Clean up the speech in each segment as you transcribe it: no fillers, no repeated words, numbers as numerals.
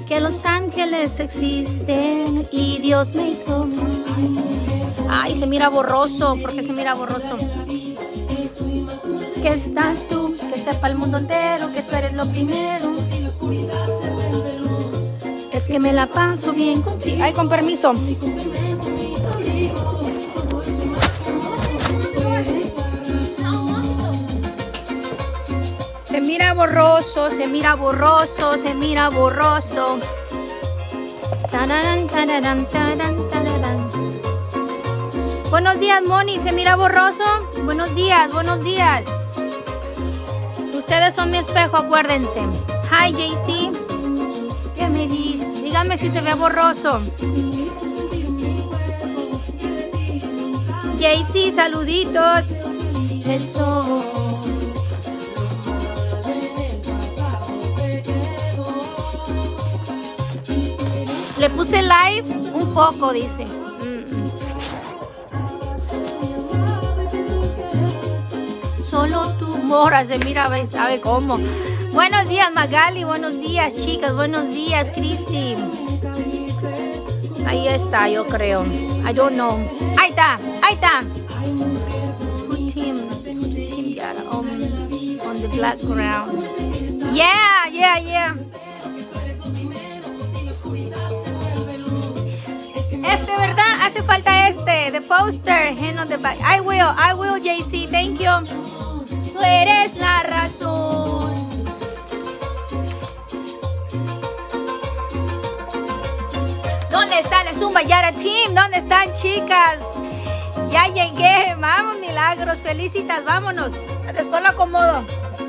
que los ángeles existen y Dios me hizo. Ay, se mira borroso. ¿Por qué se mira borroso? Que estás tú, que sepa el mundo entero que tú eres lo primero. Es que me la paso bien contigo. Ay, con permiso. Se mira borroso, se mira borroso, se mira borroso. Tararán, tararán, tararán, tararán. Buenos días, Moni. ¿Se mira borroso? Buenos días, buenos días. Ustedes son mi espejo, acuérdense. Hi, JC. ¿Qué me dices? Díganme si se ve borroso. JC, saluditos. Eso. Le puse live un poco, dice. Solo tú moras, se mira, sabe cómo. Buenos días, Magali. Buenos días, chicas. Buenos días, Cristi. Ahí está, yo creo. I don't know. Ahí está, ahí está. Put him on the background. Yeah, yeah, yeah. ¿Verdad? Hace falta the poster, hand on the back. I will, JC, thank you. Tú eres la razón. ¿Dónde está la Zumba Yara Team? ¿Dónde están, chicas? Ya llegué, vamos, milagros, felicitas, vámonos. Después lo acomodo.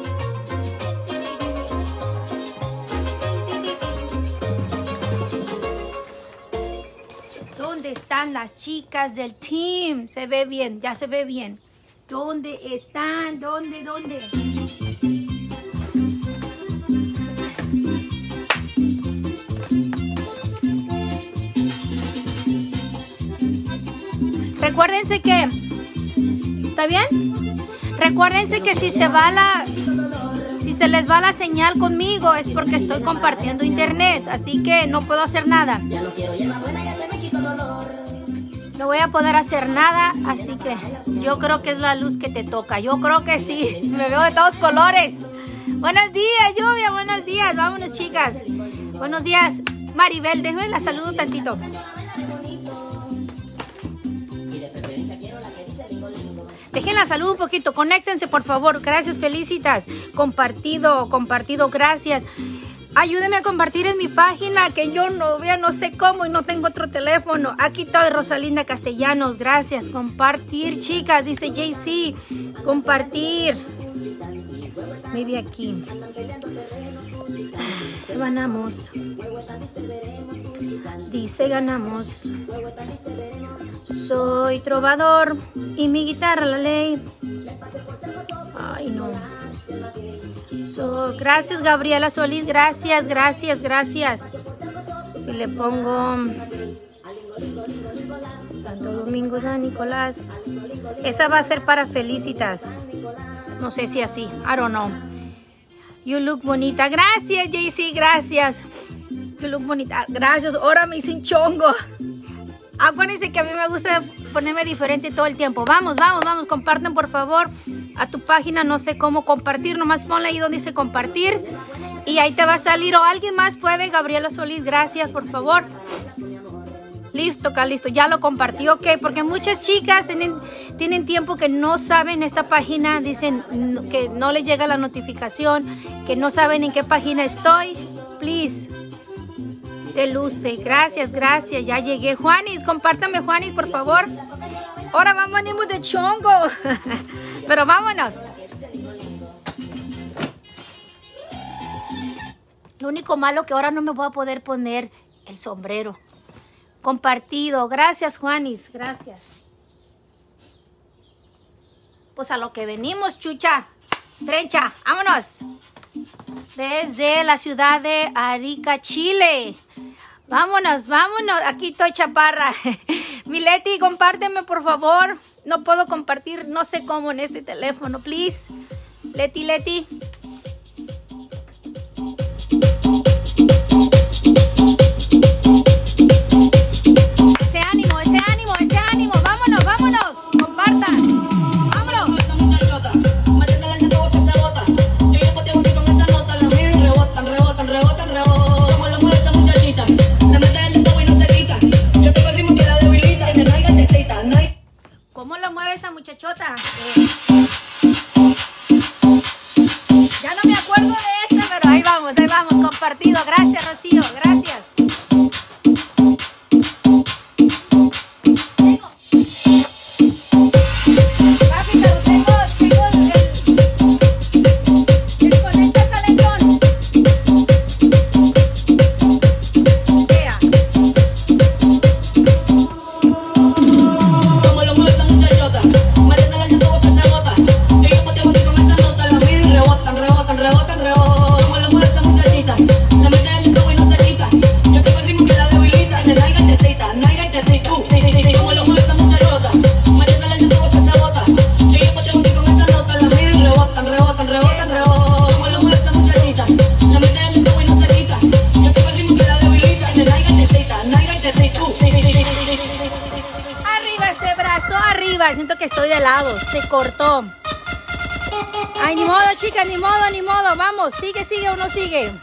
¿Dónde están las chicas del team? Se ve bien, ya se ve bien. ¿Dónde están? ¿Dónde? Recuérdense que... ¿Está bien? Recuérdense que si se les va la señal conmigo es porque estoy compartiendo internet. Así que no puedo hacer nada. No voy a poder hacer nada, así que yo creo que es la luz que te toca. Yo creo que sí. Me veo de todos colores. Buenos días, Lluvia. Buenos días. Vámonos, chicas. Buenos días, Maribel. Déjenme la saludo tantito. Déjenla salud un poquito. Conéctense, por favor. Gracias, felicitas. Compartido. Gracias. Ayúdenme a compartir en mi página, que yo no sé cómo y no tengo otro teléfono. Aquí estoy, Rosalinda Castellanos. Gracias. Compartir, chicas, dice JC. Compartir. Maybe aquí. Ganamos. Dice ganamos. Soy trovador y mi guitarra la ley. Ay, no. Gracias, Gabriela Solís. Gracias. Si le pongo Santo Domingo San Nicolás, esa va a ser para felicitas. No sé si así. I don't know. You look bonita. Gracias, JC. Gracias. You look bonita. Gracias. Ahora me hice un chongo. Acuérdense que a mí me gusta ponerme diferente todo el tiempo. Vamos. Compartan, por favor, a tu página. No sé cómo compartir. Nomás ponle ahí donde dice compartir. Y ahí te va a salir. O alguien más puede. Gabriela Solís, gracias, por favor. Listo, listo. Ya lo compartí. Ok, porque muchas chicas tienen tiempo que no saben esta página. Dicen que no les llega la notificación. Que no saben en qué página estoy. Please. Te luce. Gracias. Ya llegué. Juanis, compártame, Juanis, por favor. Ahora venimos de chongo. Pero vámonos. Lo único malo que ahora no me voy a poder poner el sombrero. Compartido. Gracias, Juanis. Gracias. Pues a lo que venimos, chucha. Trencha. Vámonos. Desde la ciudad de Arica, Chile. Vámonos. Aquí estoy, chaparra. Mileti, compárteme, por favor. No puedo compartir, no sé cómo en este teléfono. Please. Leti. compartido. Gracias, Rocío. Gracias. Siento que estoy de lado, se cortó. Ay, ni modo, chicas, ni modo, ni modo. Vamos, sigue, sigue o no sigue.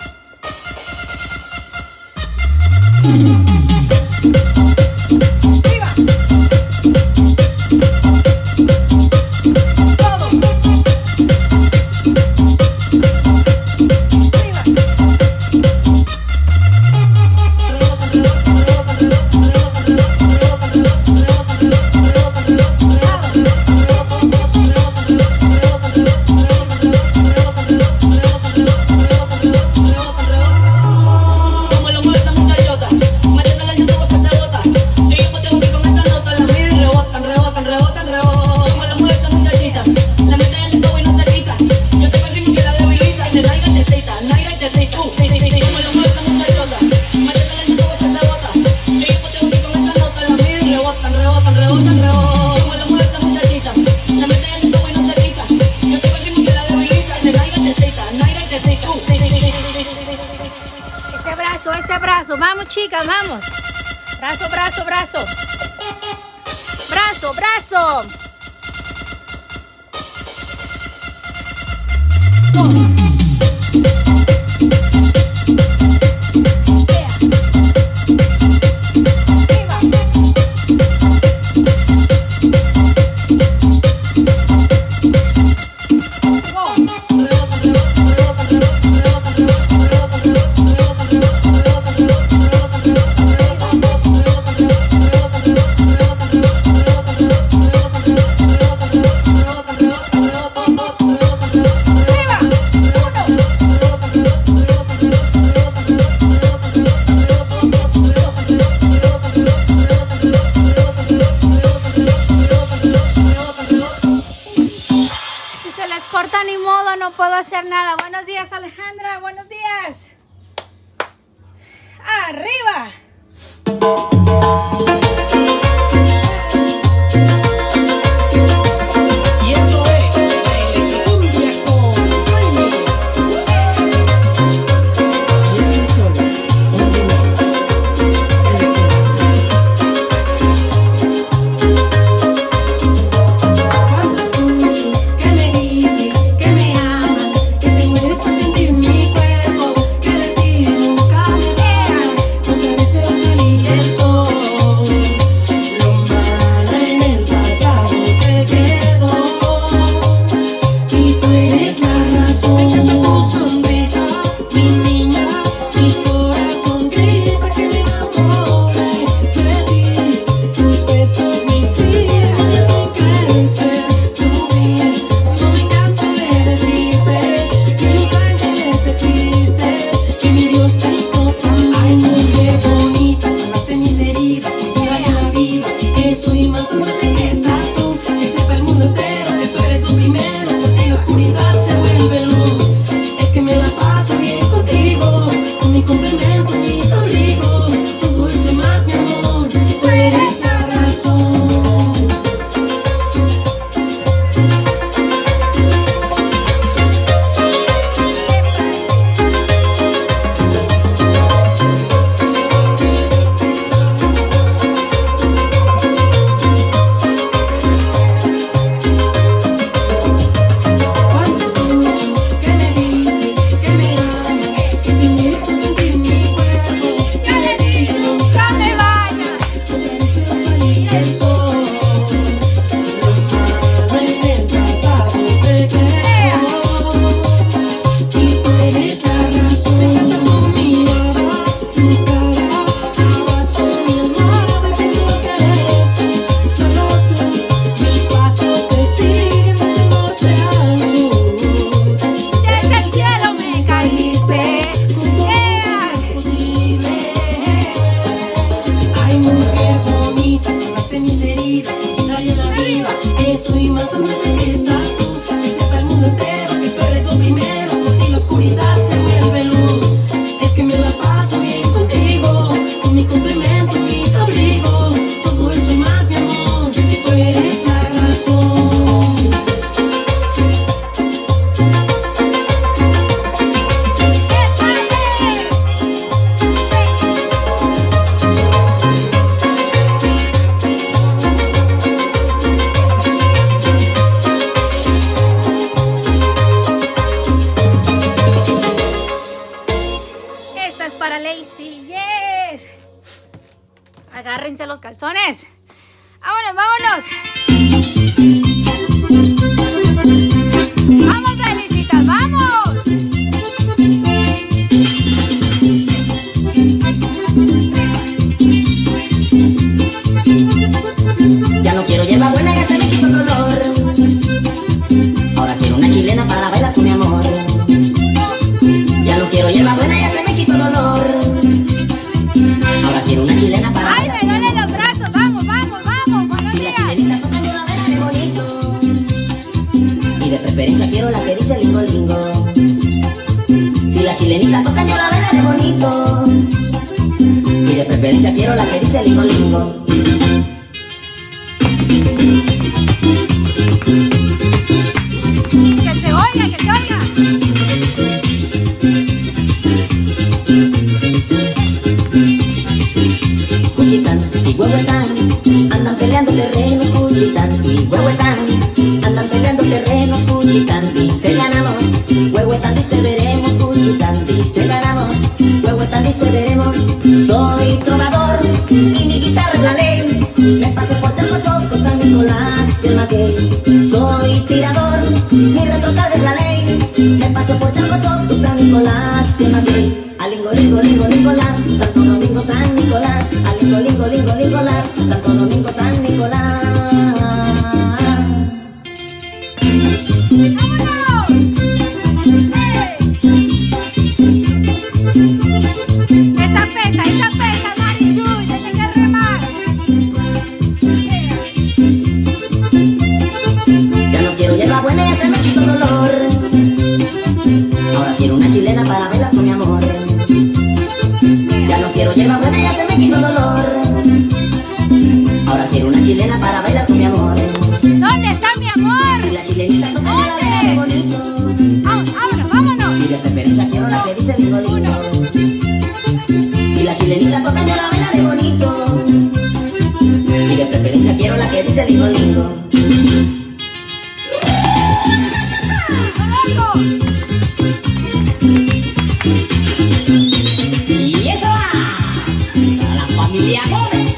Ese brazo, vamos chicas, vamos. Brazo, brazo, brazo. Brazo, brazo. No puedo hacer nada. Buenos días, Alejandra. Buenos días. Arriba. Y esto es la Electrocumbia con Reyes. Y esto es solo un dinero. Cuando escucho que me dices que me amas, que te mueres por sentir mi cuerpo, que de ti nunca me voy, otra vez veo salir el sol. sí, yes. Agárrense los calzones. Vámonos, vámonos. Vamos, Felicitas, vamos. Ya no quiero hierba buena, ya se me quitó el dolor. Ahora quiero una chilena para bailar con mi amor. Ya no quiero hierba buena, ya se me quitó el dolor. Ahora quiero una chilena para Ay, bailar me con mi duelen amor. los brazos. Vamos, vamos, vamos. Buenos Si la días. chilenita toca yo la bailaré bonito. Y de preferencia quiero la que dice lingo lingo. Si la chilenita toca yo la bailaré bonito. Y de preferencia quiero la que dice lingo lingo. Que se oiga, que se oiga. Cuchitán y Huehuetán andan peleando terrenos. Cuchitán y Huehuetán andan peleando terrenos. Cuchitán dice ganamos, Huehuetán dice veremos. Cuchitán dice ganamos, Huehuetán dice veremos. Soy trovador y mi guitarra es la ley. Me paso por Charco, Choco, San Nicolás y el Maguey. Soy tirador, mi retrocar es la ley. Me paso por Charco, Choco, San Nicolás y el Maguey. Alingo, lingo, lingo, lingola, Santo Domingo, San Nicolás. Alingo, lingo, lingo, lingola, Santo Domingo, San Nicolás. ¡Vámonos! Esa pesa, Marichu, tiene que remar. Ya no quiero hierba buena, ya se me quitó el dolor. Ahora quiero una chilena para bailar con mi amor. Ya no quiero hierba buena, ya se me quitó el dolor. Ahora quiero una chilena para bailar con mi amor. ¿Dónde está mi amor? Si la chilenita toca yo la bailaré bonito. Vámonos, vámonos. Y de preferencia quiero la que dice lingo lingo. Si la chilenita toca yo la bailaré bonito. Y de preferencia quiero la que dice lingo lingo. ¡Conozco! Y eso va para la familia Gómez.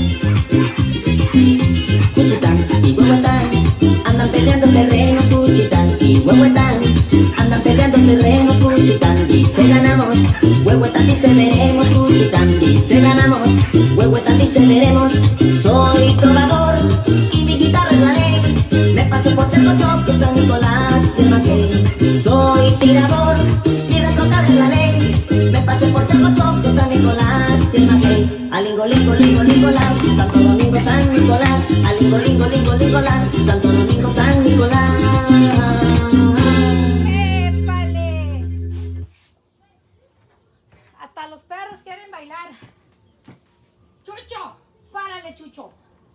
Cuchitán y Huehuetán andan peleando terrenos. Cuchitán y Huehuetán andan peleando terrenos. Cuchitán dice ganamos, Huehuetán dice veremos. Cuchitán dice ganamos, Huehuetán dice veremos. Soy trovador y mi guitarra es la ley. Me paso por Charco, Choco, San Nicolás y el Maguey. Soy tirador, mi retrocar es la ley. Me paso por Charco, Choco, San Nicolás y el Maguey. Alingo, lingo, lingo, lingola, Santo Domingo, San Nicolás. Alingo, lingo, lingo, lingola, Santo Domingo, San Nicolás. ¡Épale! Hasta los perros quieren bailar. ¡Chucho! ¡Párale, Chucho!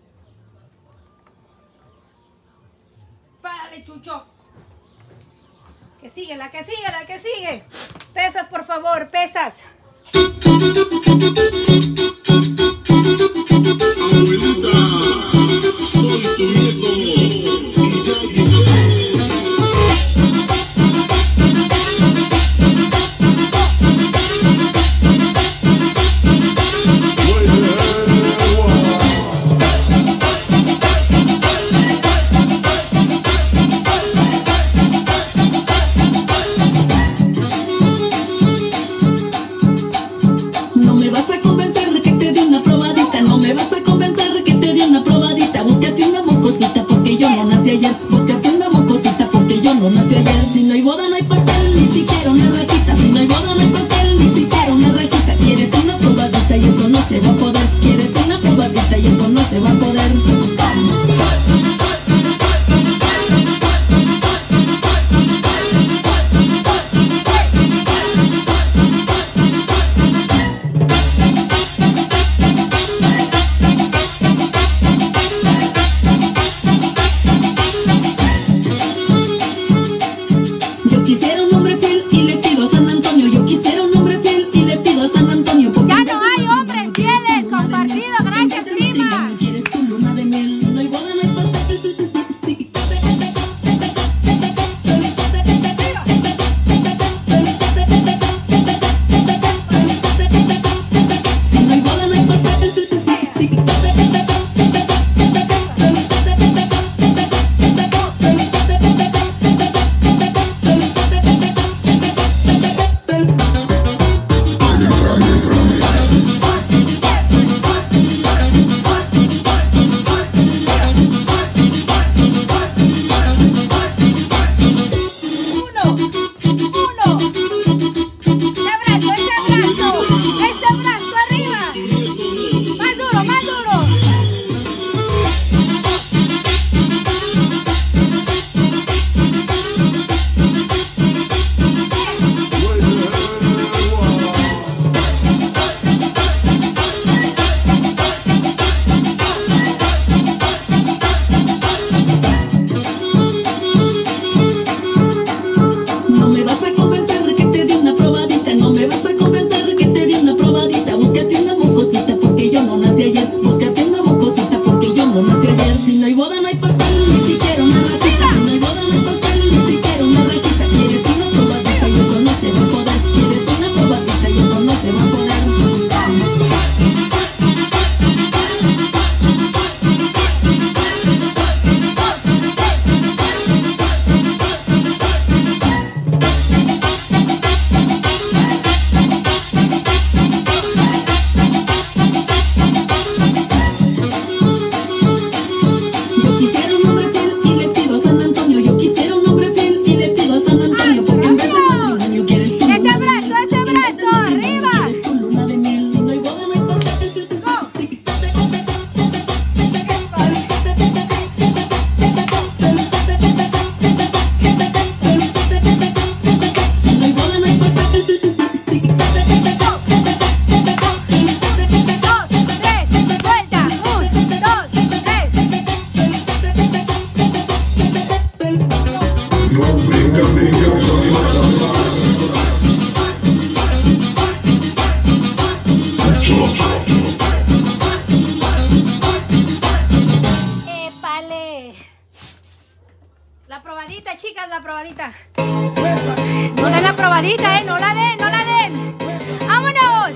¡Párale, Chucho! Que sigue, la que sigue, la que sigue. Pesas, por favor, pesas. Abuelita, soy tu nieto y ya llegué. No me vas a ¡Épale! La probadita, chicas, la probadita. No den la probadita, no la den, no la den. ¡Vámonos!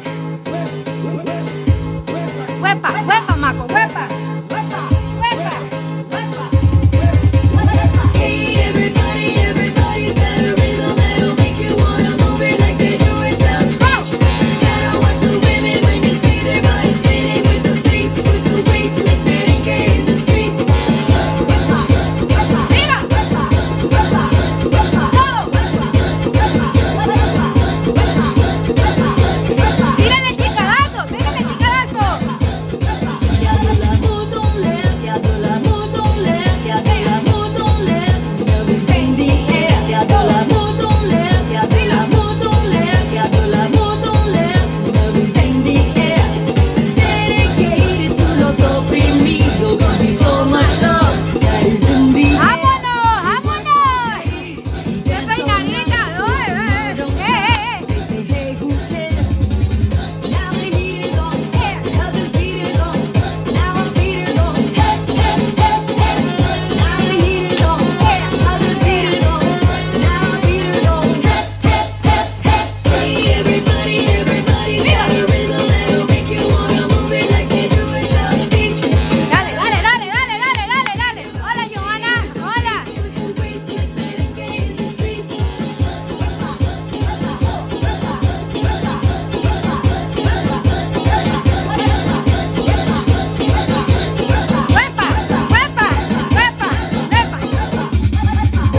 ¡Huepa, huepa, maco, huepa! Hey everybody, everybody's got a rhythm that'll make you wanna move it like they do in South Beach. Gotta watch the women when you see their bodies spinning with the face, twist the waist like merengue in the streets. ¡Tírale chicadazo! ¡Tírale chicadazo! ¡Vámonos! ¡Vámonos! ¡Qué peinadita! Dale, dale, dale, dale, dale, dale, dale. Hola, Johanna. Hola. ¡Huepa! ¡Huepa! ¡Huepa! ¡Huepa!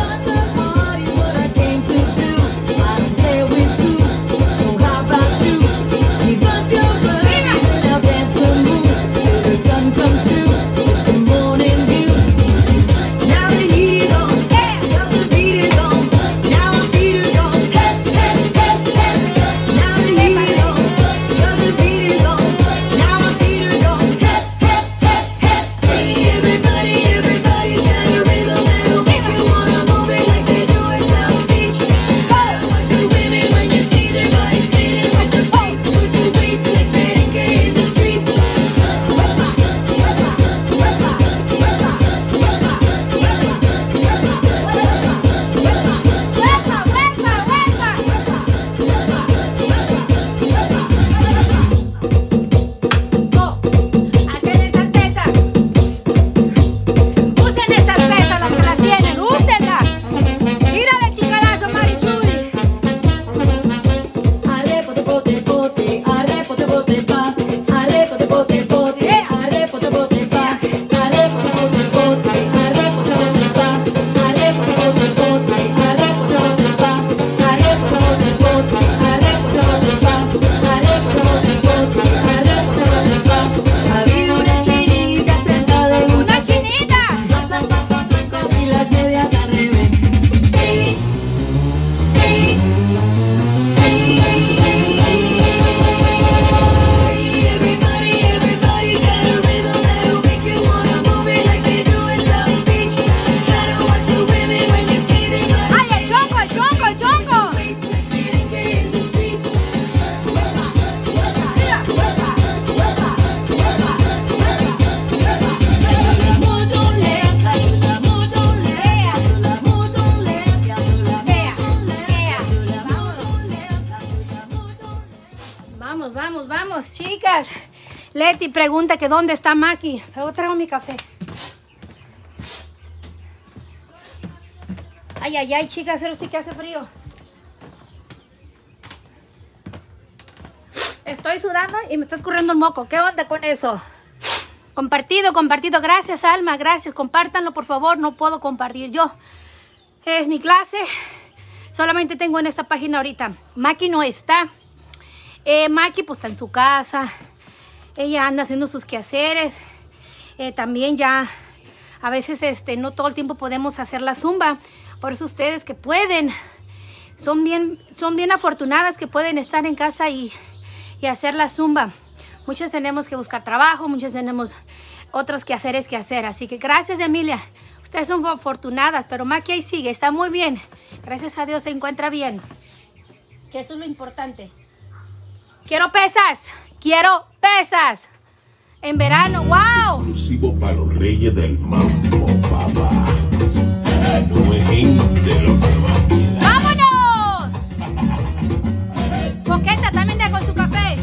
¡Huepa! ¡Huepa! ¡Huepa! ¡Oh! ¡Hacen esas pesas! ¡Usen esas pesas las que las tienen! ¡Úsenlas! ¡Tírale chicadazo, Marichuy! ¡Una chinita! Y las medias al revés. Everybody got a rhythm that'll make you wanna move it like they do in South Beach. Gotta watch the women when you see their bodies. ¡Ay, el chongo, el chongo, el chongo! Waist like merengue in the streets. Vamos, vamos, vamos, chicas. Leti pregunta que dónde está Maki. Luego traigo mi café. Ay, ay, ay, chicas, pero sí que hace frío. Estoy sudando y me está escurriendo el moco. ¿Qué onda con eso? Compartido, compartido. Gracias, Alma, gracias. Compártanlo, por favor. No puedo compartir yo. Es mi clase. Solamente tengo en esta página ahorita. Maki no está. Maki pues está en su casa. Ella anda haciendo sus quehaceres. También ya a veces no todo el tiempo podemos hacer la zumba. Por eso ustedes que pueden, son bien afortunadas que pueden estar en casa y hacer la zumba. Muchas tenemos que buscar trabajo, muchas tenemos otros quehaceres que hacer. Así que gracias, Emilia. Ustedes son afortunadas, pero Maki ahí sigue, está muy bien. Gracias a Dios se encuentra bien. Que eso es lo importante. Quiero pesas. Quiero pesas. En verano, wow. Exclusivo para los reyes del mambo, papá. No es gente lo que va a quedar. ¡Vámonos! Coqueta también de con su café.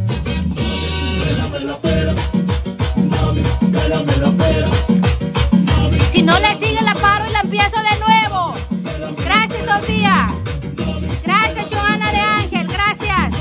Si no le sigue la paro y la empiezo de nuevo. Gracias, Sofía. Gracias, Joana de Ángel. Gracias.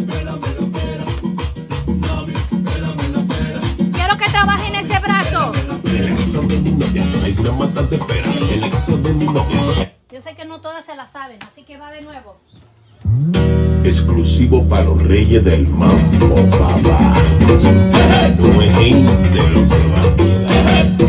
Quiero que trabaje en ese brazo. En la casa de mi novia hay una mata de pera. En la casa de mi novia. Yo sé que no todas se la saben, así que va de nuevo. Exclusivo para los reyes del mambo, papá. No es gente lo que va a quedar.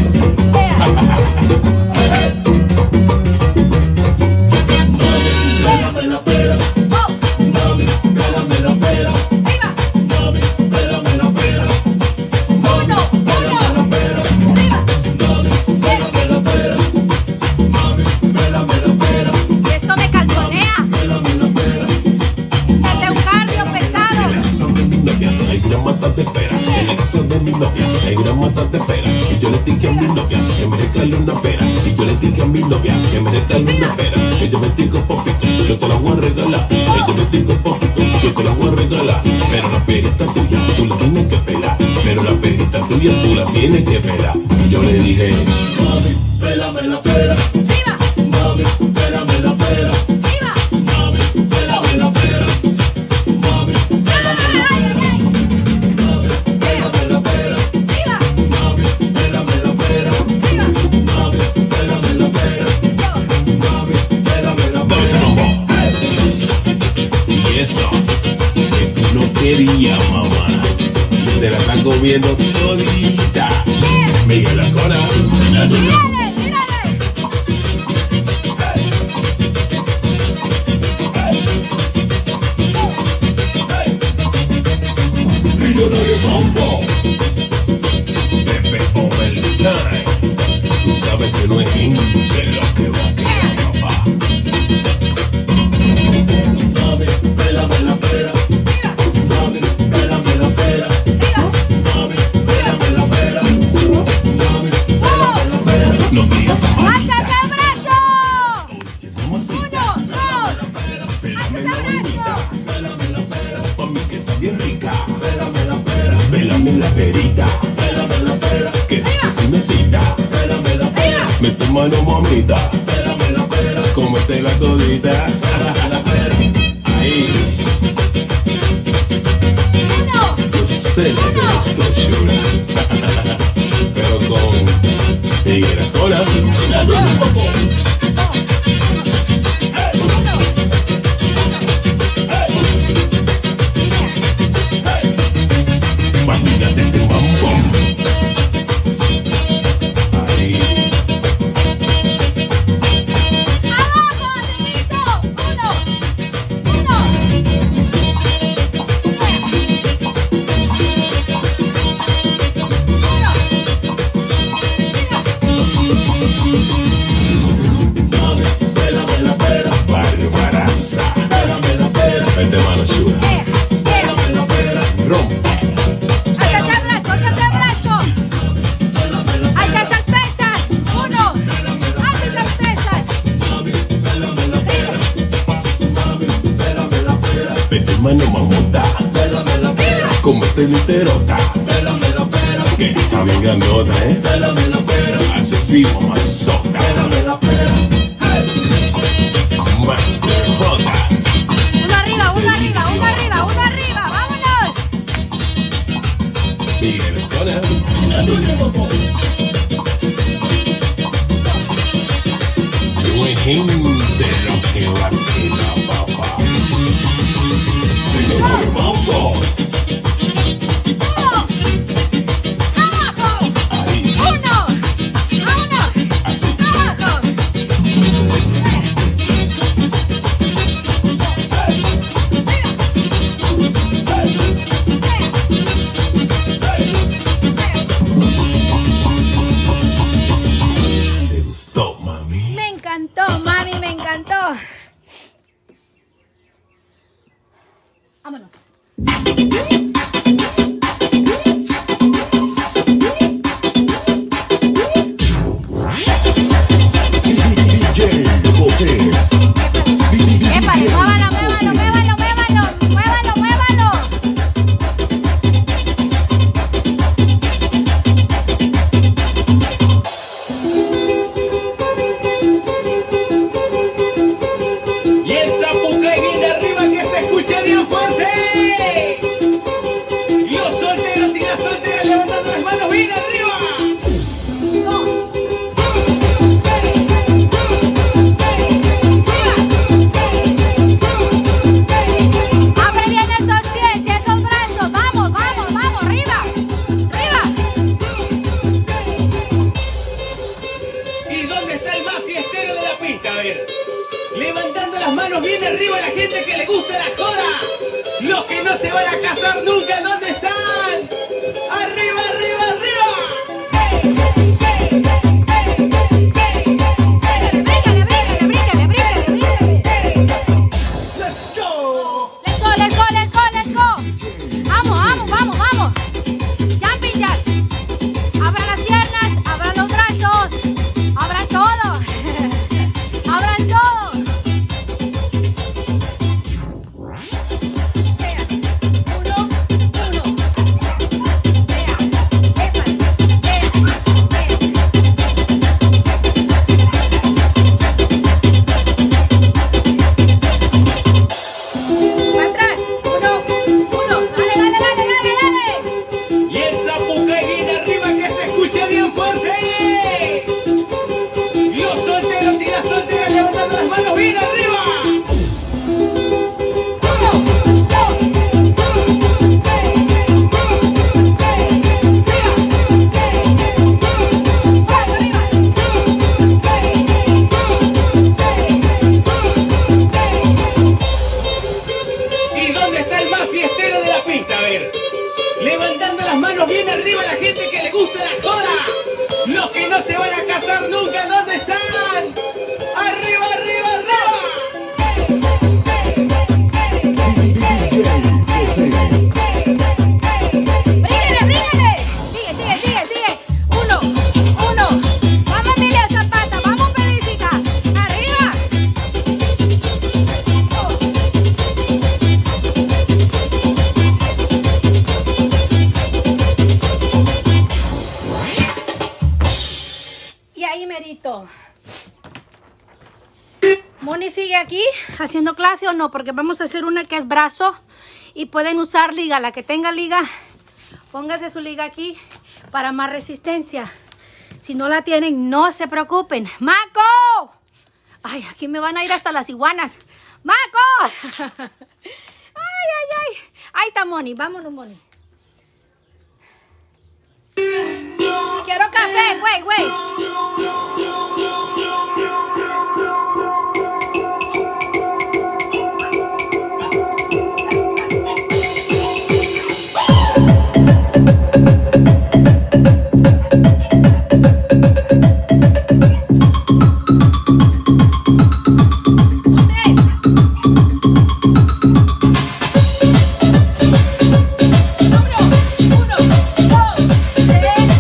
Esto me calzonea. Este es un cardio pesado. En la casa de mi novia hay una mata de pera. En la casa de mi novia hay una mata de pera. Y yo le dije a mi novia que me regale una pera. Y yo le dije a mi novia que me regale una pera. Ella me dijo poquito, yo te la voy a regalar. Ella me dijo poquito, yo te la voy a regalar. Pero la perita tuya tú la tienes que pelar. Pero la perita tuya tú la tienes que pelar. Y yo le dije, mami, pélame la pera. ¡Viva! Mami, pélame la pera. ¡Viva! Mami, pélame la pera. Mami, pélame la pera. Pélame la pera. ¡Viva! Mami, pélame la pera. ¡Viva! Mami, pélame la pera. Mami, pélame la pera. Y eso que tú no querías, mamá, te la están comiendo todita. Miguel la cona. ¡Mírale! ¡Mírale! Millonario Mambo. Pepe Overtime. Tú sabes que no es gente lo que va a quedar, papá. Mami, pélame la pera. Mami, pélame la pera. Mami, pélame la pera. Mami, pélame la pera. No sigas más. ¡Alza ese brazo! Mamacita, ¡Uno, dos! pélame ¡Alza la ese bonita. brazo! Pélame la pera. Mami, que está bien rica. Pélame la pera. Pélame la perita. Pélame la pera. Que eso sí me cita. Pélame la pera. Mete mano, mamita. Pélame la pera. Cómete la todita. Ahí. ¡Uno! Yo sé que te gustó, chula. Pero con Miguel Escola. Vacílate este mambo. Ahí. ¡Abajo! ¡Listo! ¡Uno! ¡Uno! Mami, pélame la pera. Barbaraza. Pélame la pera. Vente, mano chula. Pélame la pera. Rompe. ¡Alza ese brazo! ¡Alza ese brazo! ¡Alza esas pesas! ¡Uno! ¡Alza esas pesas! Vete, mano mamota. Cómete literota. Que está bien grandota, Así, mamazota. Más perjota. ¡Uno arriba! ¡Uno arriba! ¡Uno arriba! ¡Uno arriba! ¡Vámonos! Miguel Escola. No es gente lo que va a quedar, papá. Millonario Mambo. ¡Uno! ¡Abajo! Ahí. ¡Uno! ¡Vámonos! Así. ¡Abajo! ¿Te gustó, mami? Me encantó, mami, me encantó. Vámonos. bien arriba. Abre bien esos pies y esos brazos. Vamos, vamos, vamos, arriba. Arriba. ¿Y dónde está el más fiestero de la pista? A ver. Levantando las manos bien arriba a la gente que le gusta la joda. Los que no se van a casar nunca, ¿dónde están? ¡Arriba, arriba, arriba! Bríncale, bríncale, bríncale, bríncale, bríncale. ¡Let's go! Let's go, let's go, let's go, let's go. Vamos, vamos, vamos, vamos. Jumping jacks. Abran las piernas, abran los brazos. Abran todo. Abran todo. Vea. Uno, uno. Vea. Épale. Vea. Vea. Para atrás. Uno, uno. Dale, dale, dale, dale, dale. Y el zapucay bien arriba que se escuche bien fuerte. Los solteros y las solteras levantando las manos bien arriba. ¿Y dónde está el más fiestero de la pista? A ver. Levantando las manos bien arriba a la gente que le gusta la joda. Los que no se van a casar nunca, ¿dónde están? ¡Arriba, arriba, arriba! ¡Bríguele, bríguele! Sigue, sigue, sigue, sigue. Uno, uno. Vamos, Emilia Zapata, vamos, Felicita. Arriba. Y ahí merito. Moni sigue aquí haciendo clase o no, porque vamos a hacer una que es brazo y pueden usar liga. La que tenga liga, póngase su liga aquí para más resistencia. Si no la tienen, no se preocupen. ¡Maco! Ay, aquí me van a ir hasta las iguanas. ¡Maco! ¡Ay, ay, ay! Ahí está Moni. Vámonos, Moni. Quiero café, güey, güey. Son tres. Uno, dos, tres,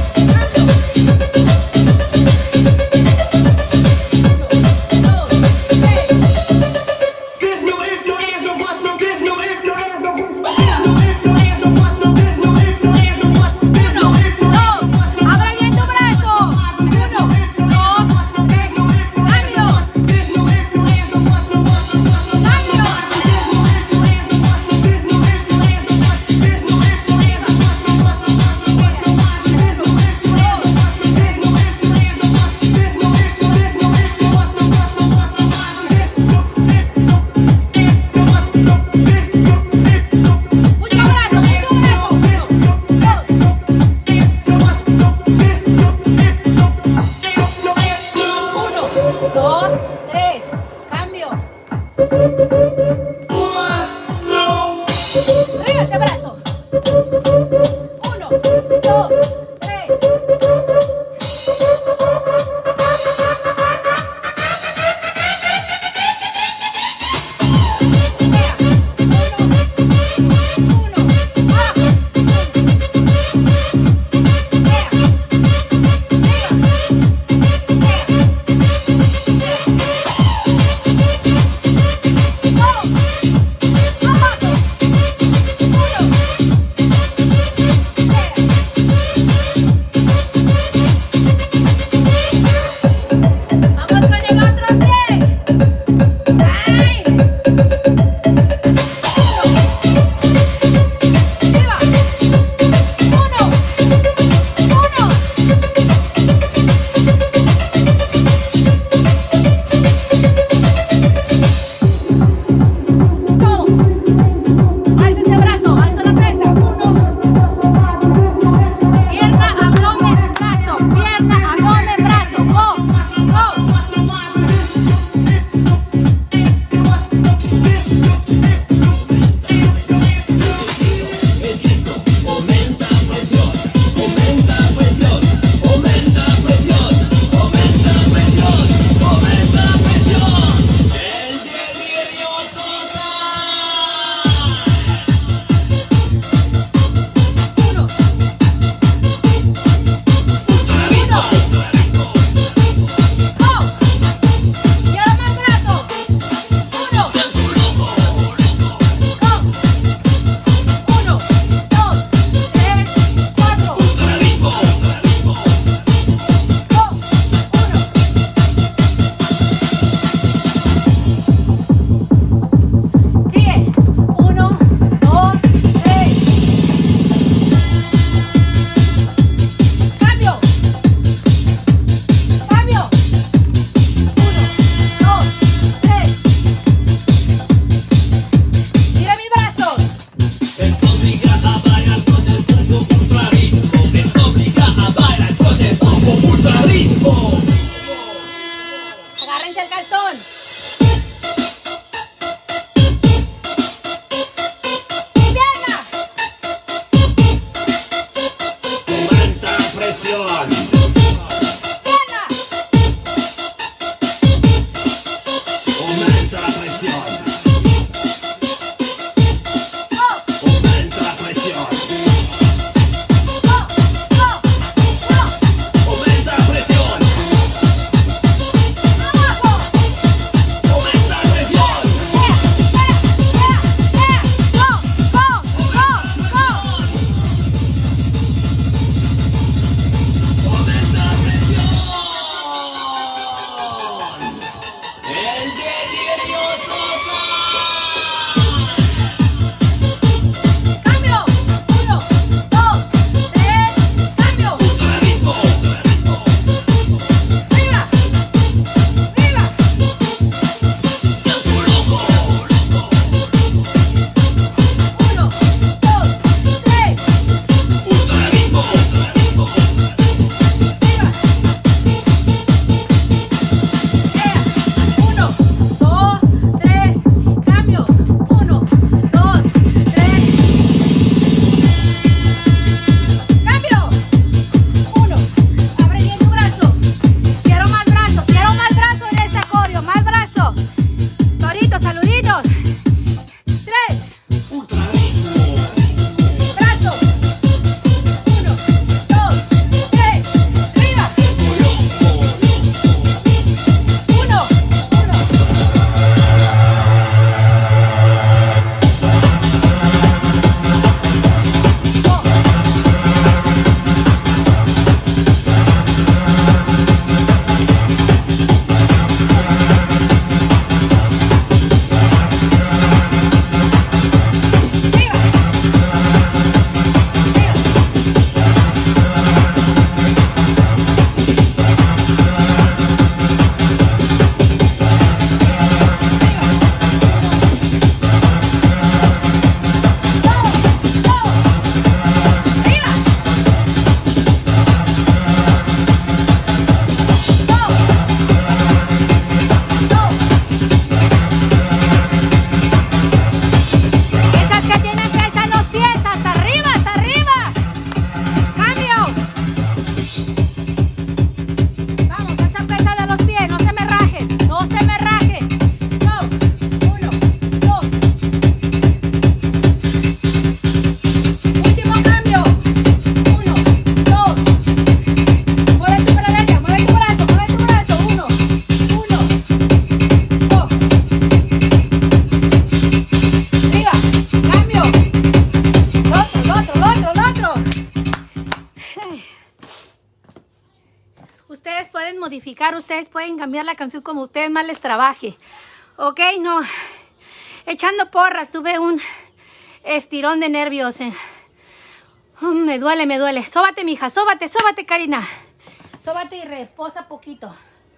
pueden modificar, ustedes pueden cambiar la canción como ustedes más les trabaje. Ok, no. Echando porras, tuve un estirón de nervios. Me duele, me duele. Sóbate, mija, sóbate, sóbate, Karina. Sóbate y reposa poquito.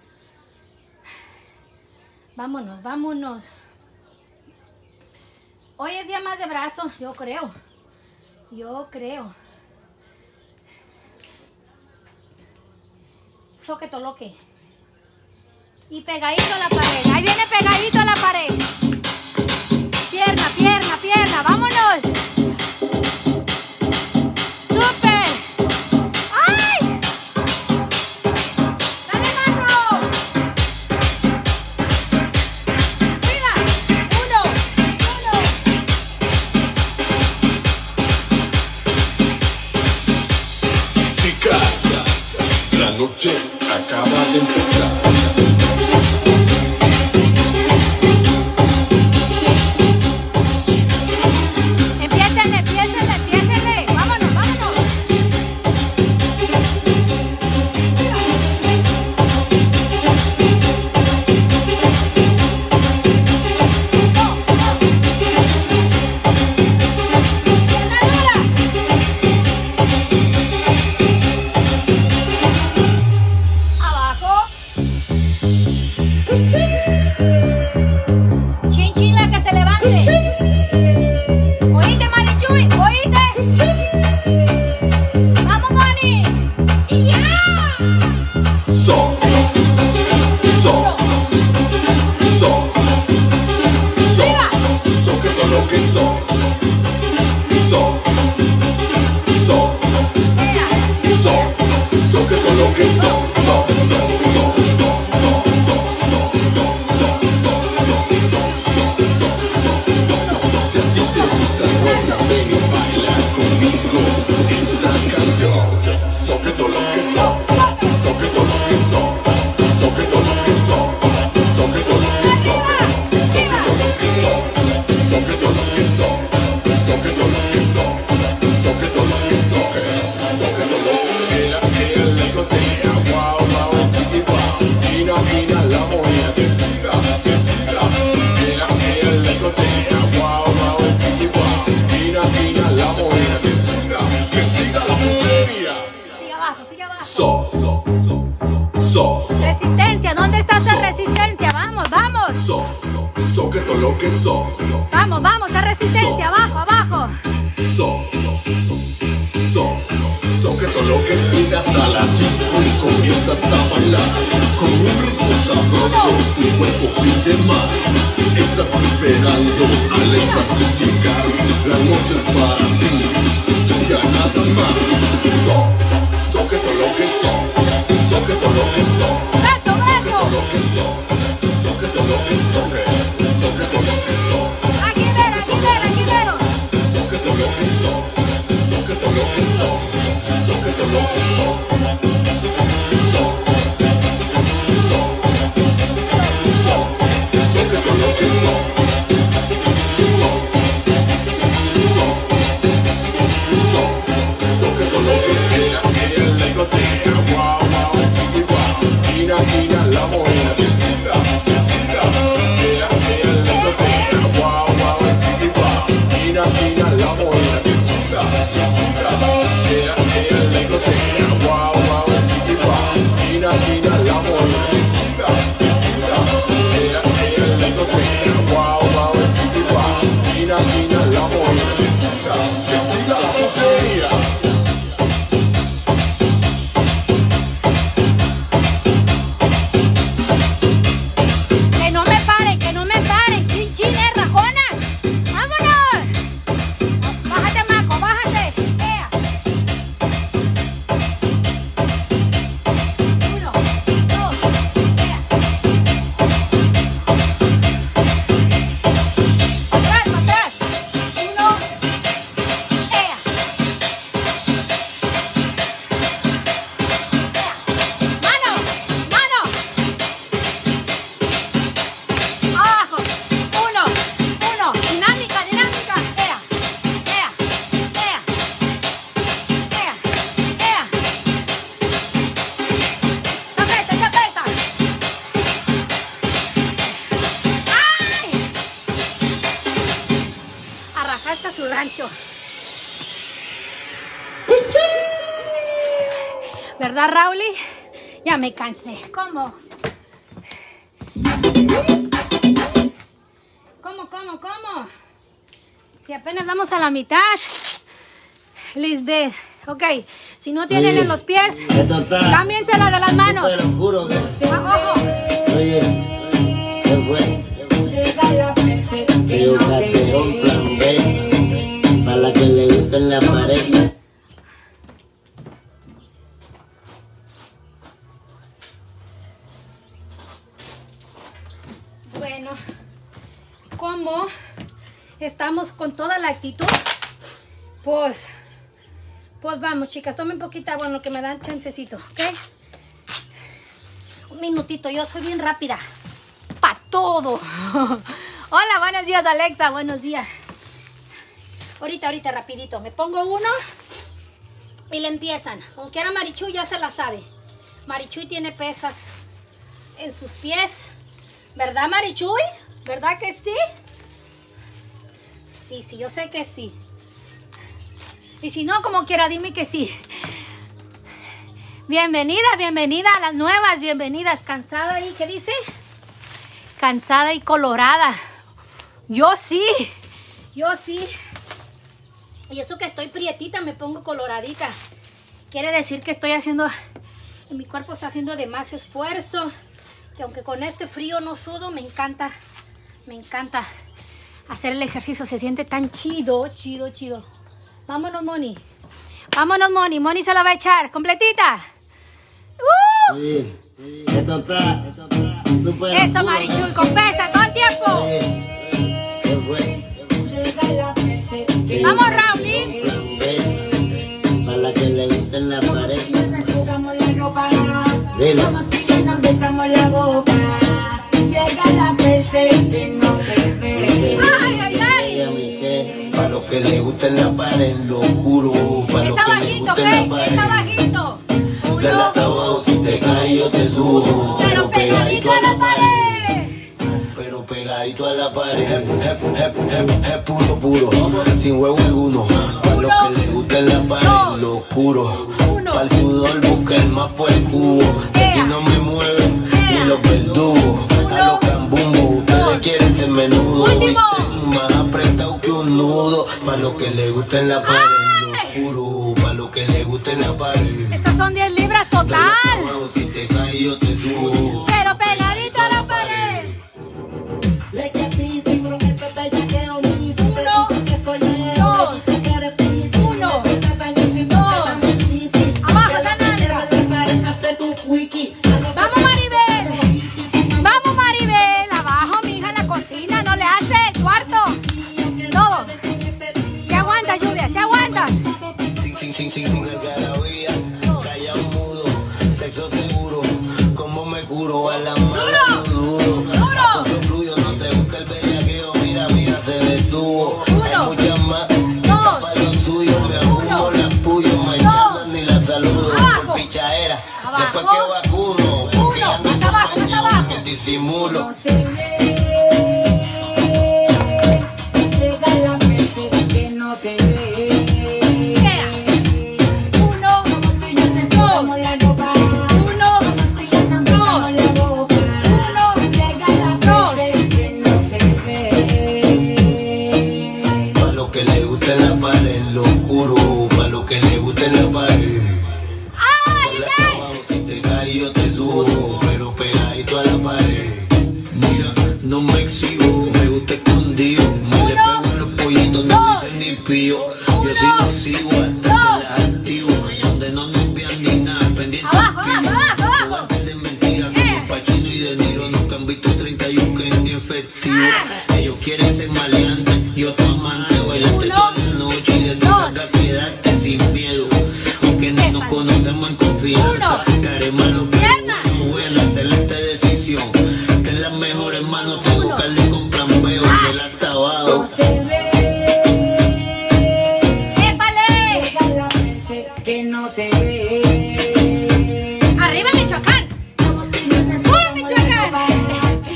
Vámonos, vámonos. Hoy es día más de brazo, yo creo. Yo creo. Soque toloque. Y pegadito a la pared. Ahí viene pegadito a la pared. Pierna, pierna, pierna. ¡Vámonos! ¡Súper! ¡Ay! ¡Dale, Marro! ¡Viva! ¡Uno! Chicas, la noche acaba de empezar. Empiécenle, empiécenle, empiécenle. Vámonos, vámonos. Abajo. Chin, chin, la que se levante. Oíste, Marichuy, oíste. Vamos, Moni. So, so, so, so, so que todo lo que so, so, so, so, so que todo lo que so, si a ti te gusta el rock, ven y baila conmigo esta canción. So que todo lo que so, so que todo lo que so, so que todo lo que so, so que todo lo que so, so que todo lo que so, so que todo lo que so, so que todo lo que so, so que todo lo que so, so que todo lo que el ligotea, wow, wow, tiki wow, ina, la moña, que siga, el ligotea, wow, wow, tiki wow, ina, la moña, que siga la putería. Sigue abajo, sigue abajo. So, Resistencia, ¿dónde está esa resistencia? Vamos, vamos. so que todo lo que so, Vamos, vamos, esa resistencia. Abajo, abajo. so que todo lo que sigas a la disco y comienzas a bailar con un ritmo sabroso, tu cuerpo pide más. Estás esperando al éxtasis llegar, la noche es para ti, ya nada más. So que todo lo que so que todo lo que so, Brazo, brazo. lo que so que todo lo que so que todo lo que so. Aquí ver, aquí ver, aquí ver. So que todo lo que so que todo lo que so que todo lo que so, so que todo lo que so, so que todo lo que sea, el ligotea, wow, wow, tiki wow, ina, la moña, que siga, el ligotea, wow, wow, tiki wow, ina, la moña, que siga, el ligotea, wow, wow, mucho. ¿Verdad, Rauli? Ya me cansé. ¿Cómo? ¿Cómo? Si apenas vamos a la mitad. Lisbeth. Ok, si no tienen en los pies, cámbiensela de las manos. Te lo juro que... Ojo. Oye, ¿qué fue? Que yo saqué un plan B para la que le gusten la pared. Bueno, como estamos con toda la actitud, pues vamos, chicas, tomen poquita agua en lo que me dan chancecito, ¿ok? Un minutito, yo soy bien rápida. Pa' todo. Hola, buenos días, Alexa, buenos días. Ahorita, rapidito. Me pongo uno y le empiezan. Como quiera, Marichuy ya se la sabe. Marichuy tiene pesas en sus pies. ¿Verdad, Marichuy? ¿Verdad que sí? Sí, yo sé que sí. Y si no, como quiera, dime que sí. Bienvenida a las nuevas, bienvenidas. ¿Cansada ahí? ¿Qué dice? Cansada y colorada. Yo sí. Y eso que estoy prietita, me pongo coloradita. Quiere decir que estoy haciendo, mi cuerpo está haciendo de más esfuerzo. Que aunque con este frío no sudo, me encanta hacer el ejercicio. Se siente tan chido. Vámonos, Moni. Moni se la va a echar. ¿Completita? Sí, esto está súper Eso, puro. Marichuy, con pesa todo el tiempo. ¿Qué fue? Que Vamos, yo saqué Rauli. un plan B para la que le gusten la pared. Dilo. Ay. Para los que les gusten la pared, lo juro. Para los Está que les bajito, gusten ¿ok? la pared. Está bajito. Dale hasta abajo, si te caes yo te subo. Pero pegadito a la pared. Pero pegadito a la pared. Es puro. Sin huevo alguno. Para los que les gusten la pared, lo oscuro. Para el sudor busca el más por el cubo. Aquí no me mueven ni los verdugos. A los cambumbos, ustedes quieren ser menudo. Último. Más apretado que un nudo. Para los que les gusten la pared, lo juro. Para los que les gusten la pared. Estas son 10 libras total. Si te caes yo te subo. Pero pegadito a la pared. Abajo esa nalga. Vamos, Maribel. Abajo, mija, en la cocina. No le hace el cuarto. Todo. Se aguanta, lluvia, se aguanta. Sin algarabía, callado mudo, sexo seguro, como me curo a la mano duro. Paso fluido, no te gusta el bellaqueo, mira, se detuvo. Hay muchas más, para lo suyo, me afumo las puyos, me llaman ni la saludo. Por pichadera, después que vacuno, porque ando Más abajo, más abajo. que el disimulo. Pa' lo que le guste la pared, lo oscuro, pa' lo que le guste la pared. Si te caes yo te subo, pero pegadito a la pared. Mira, no me exhibo, me gusta escondido. Me le pego a los pollitos, no dicen ni pío. Yo sí lo sigo hasta que las activo. Donde no nos vean ni nada, pendiente activo. Antes de mentira, como Pacino y De Niro, nunca han visto 31 que ni efectivo. Ellos quieren ser maleantes, yo tu amante, bailarte toda la noche y de tu saca quedarte sin miedo. Aunque no nos conocemos en confianza, carema lo que buena, excelente decisión. Ten las mejores manos, te buscan y compran peo del hasta abajo. Que no se ve. Arriba, Michoacán. ¡Puro Michoacán!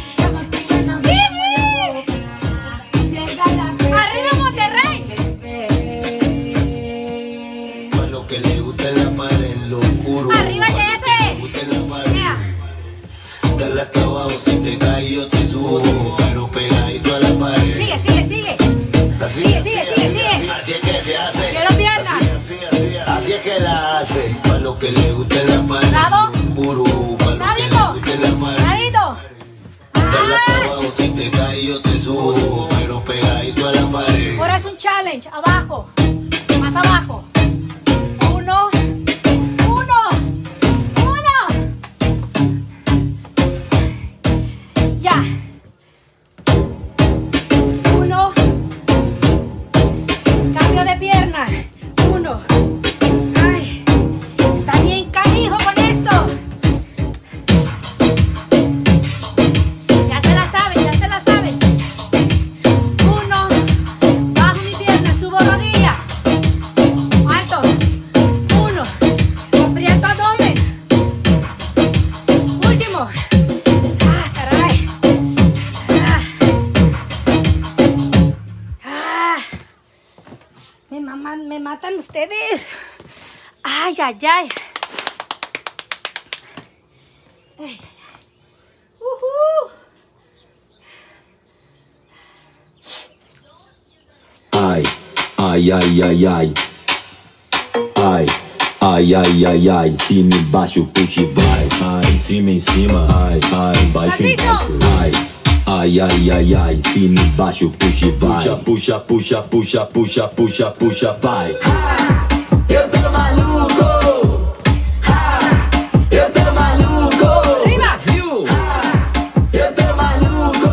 ¡Arriba, Monterrey! los que les gusta en la pared, lo oscuro. ¡Arriba, jefe! Gusta en la pared. Yeah. Dale hasta abajo, si te caes yo te subo, pero pegadito a la pared. Sigue, sigue, sigue. Así, Sigue, así, sigue, así, sigue, así, sigue. Así es que se hace. Quiero pierna. Así es que la hace. Para los que les gusta en la pared, Lado. puro. Para los que les Nadito. gusta en la pared. Nadito. Dale hasta Ah. abajo, si te caes yo te subo, pero pegadito a la pared. Ahora es un challenge. Abajo. Más abajo. Uno. Uno. Uno. Ya. Uno. Cambio de pierna. Uno. Ay. Está bien canijo con esto. Ya se la saben, ya se la saben. Uno. Bajo mi pierna, subo rodilla. Alto. Uno. Aprieto abdomen. Último. Ah, caray. Ah. Me matan ustedes. Ay, ay, ay. Ay. Ai, ai, ai, ai, ai. Ai, ai, ai, ai, ai. Cima, embaixo, puxa e vai. Ai, em cima, ai, ai, embaixo, embaixo. Ai, ai, ai, ai, ai. Cima, embaixo, puxa e vai. Puxa, puxa, puxa, puxa, puxa, puxa, vai. Eu tô maluco. Eu tô maluco. Arriba. Brasil! Eu tô maluco.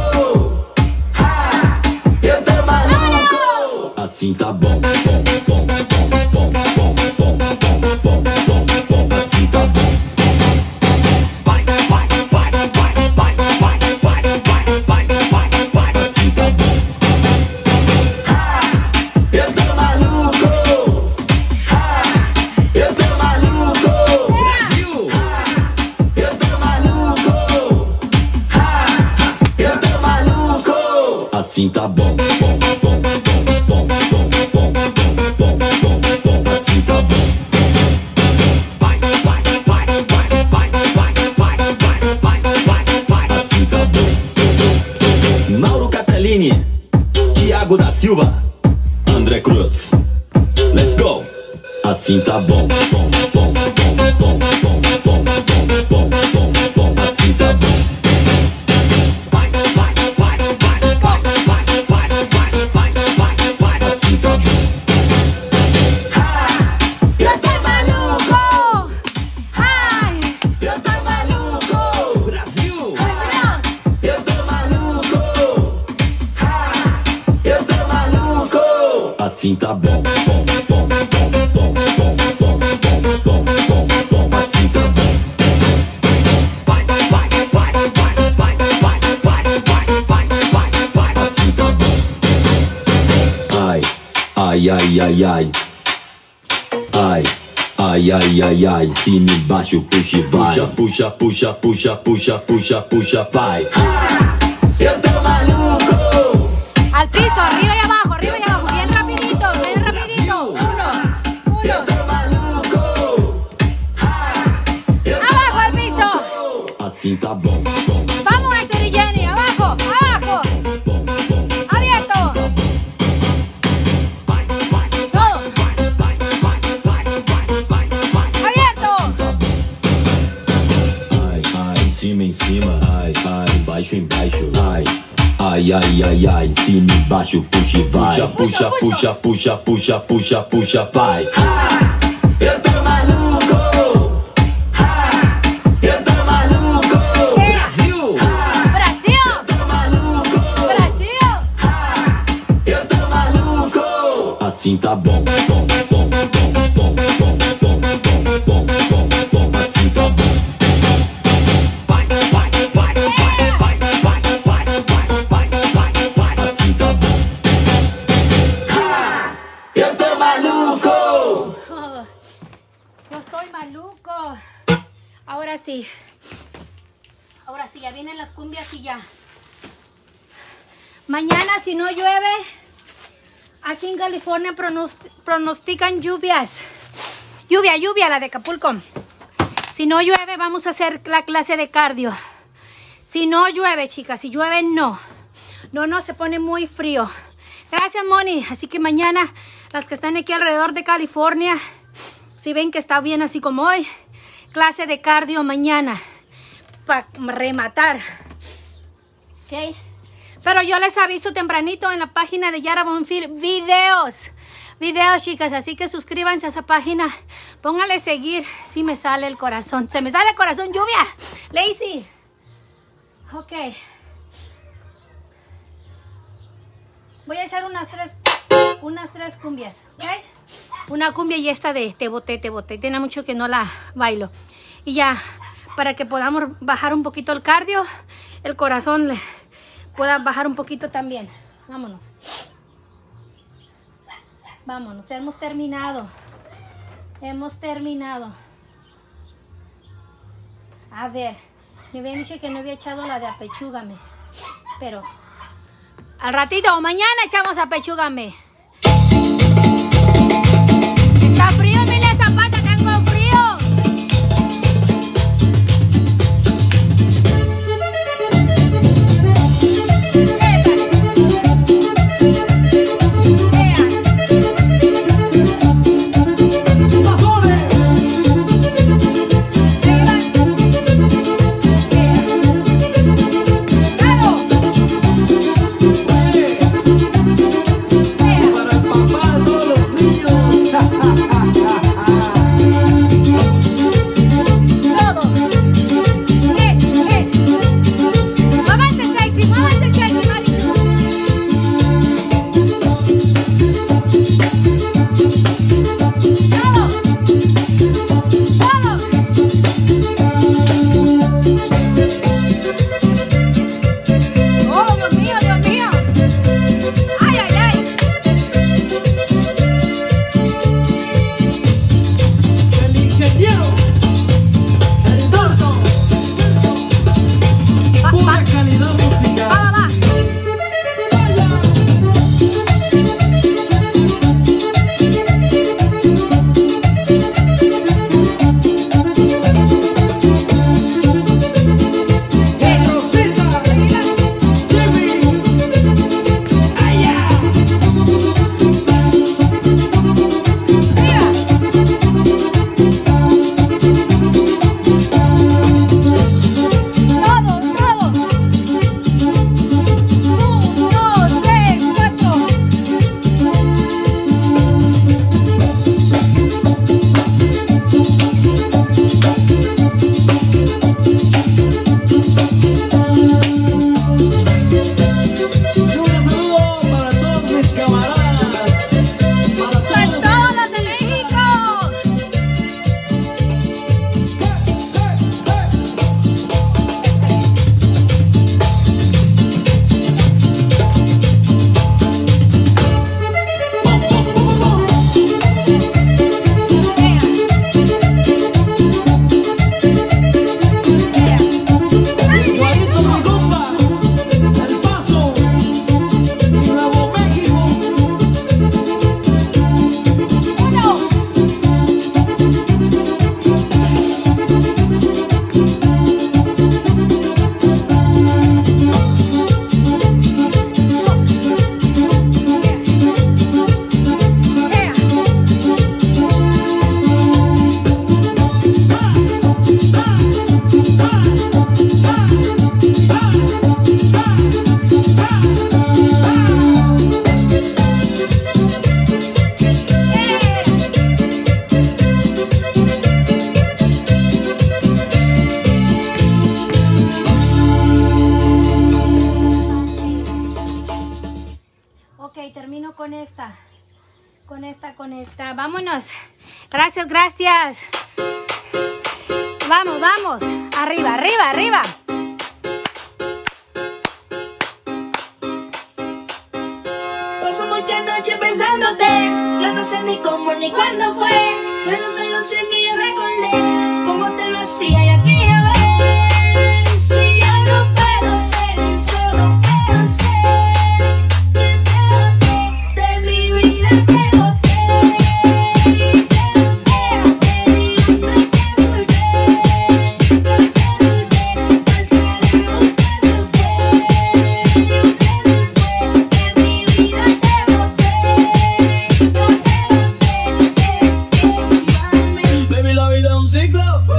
Eu tô maluco. Assim tá bom, bom, bom, bom, bom, bom, bom, bom, bom, bom, bom. Assim tá bom. Vai, vai, vai, vai, vai, vai, vai, vai, vai, vai, vai. Assim tá bom. Eu tô maluco. Eu tô maluco. Brasil! Eu tô maluco. Eu tô maluco. Assim tá bom, bom, bom, bom, bom, bom, bom, bom, bom, bom, bom. Assim tá bom. Vai, vai, vai, vai, vai, vai, vai, vai, vai, vai, vai. Assim tá bom. Mauro Catalini, Thiago da Silva, André Cruz. Let's go. Assim tá bom, bom, bom, bom, bom, bom, bom, bom, bom, bom, bom. Assim tá bom. Vai, vai, vai, vai, vai, vai, vai, vai, vai, vai. Assim tá bom. Yo estoy maluco. Ay. Eu tô maluco. Brasil! Presión. Eu tô maluco. Eu tô maluco. Assim tá bom, bom, bom, bom, bom, bom, bom, bom, bom, bom, bom. Assim tá bom. Vai, vai, vai, vai, vai, vai, vai, vai, vai, vai. Assim tá bom. Ai, ai, ai, ai, ai. Ai, ai, ai, ai, ai. Cima, embaixo, puxa e vai. Puxa, puxa, puxa, puxa, puxa, puxa, vai. Eu tô maluco. Al piso, arriba y abajo, arriba y abajo. Bien rapidito, bien rapidito. Uno. Eu Uno. tô maluco. Abajo al piso. Assim tá bom, bom, Vamos, Héctor y Jenny. Abajo, abajo. bom, bom. Abierto. Vai, vai, Todo. vai, vai, vai, vai, vai, vai. Abierto. Ai, ai, em cima, ai, ai, embaixo, embaixo. Ai, ai, ai, ai, ai. Cima, embaixo, puxa e vai. Puxa, puxa, puxa, puxa, puxa, puxa, vai. Eu tô maluco. Eu tô maluco. Brasil! Brasil. Tô maluco. Brasil. Eu tô maluco. Assim tá bom, bom, bom, bom, bom, bom, bom, bom, bom, bom, bom. Assim tá bom. Vai, vai, vai, vai, vai, vai, vai, vai, vai, vai. Assim tá bom. Eu tô maluco. Yo estoy maluco. Ahora sí. Ahora sí, ya vienen las cumbias y ya. Mañana, si no llueve, aquí en California pronostican lluvias. Lluvia, lluvia, la de Acapulco. Si no llueve, vamos a hacer la clase de cardio. Si no llueve, chicas, si llueve, no. No, se pone muy frío. Gracias, Moni. Así que mañana, las que están aquí alrededor de California, si ven que está bien así como hoy, clase de cardio mañana para rematar. ¿Ok? Pero yo les aviso tempranito en la página de Yara Bonfil videos, chicas. Así que suscríbanse a esa página. Pónganle seguir. Si me sale el corazón. Se me sale el corazón, lluvia. Lazy. Ok. Voy a echar unas tres cumbias, ¿ok? Una cumbia y esta de te boté. Tiene mucho que no la bailo. Y ya, para que podamos bajar un poquito el cardio, el corazón le pueda bajar un poquito también. Vámonos. Vámonos, hemos terminado. A ver, me habían dicho que no había echado la de apechúgame. Pero al ratito o mañana echamos apechúgame. Está frío, Emilia Zapata, tengo frío. con esta. Vámonos. Gracias, gracias. Vamos, vamos. Arriba, arriba, arriba. Paso muchas noches pensándote. Yo no sé ni cómo ni cuándo fue, pero solo sé que yo recordé cómo te lo hacía y aquella vez. Si yo no puedo ser, solo quiero ser que te boté de mi vida, te boté, te boté,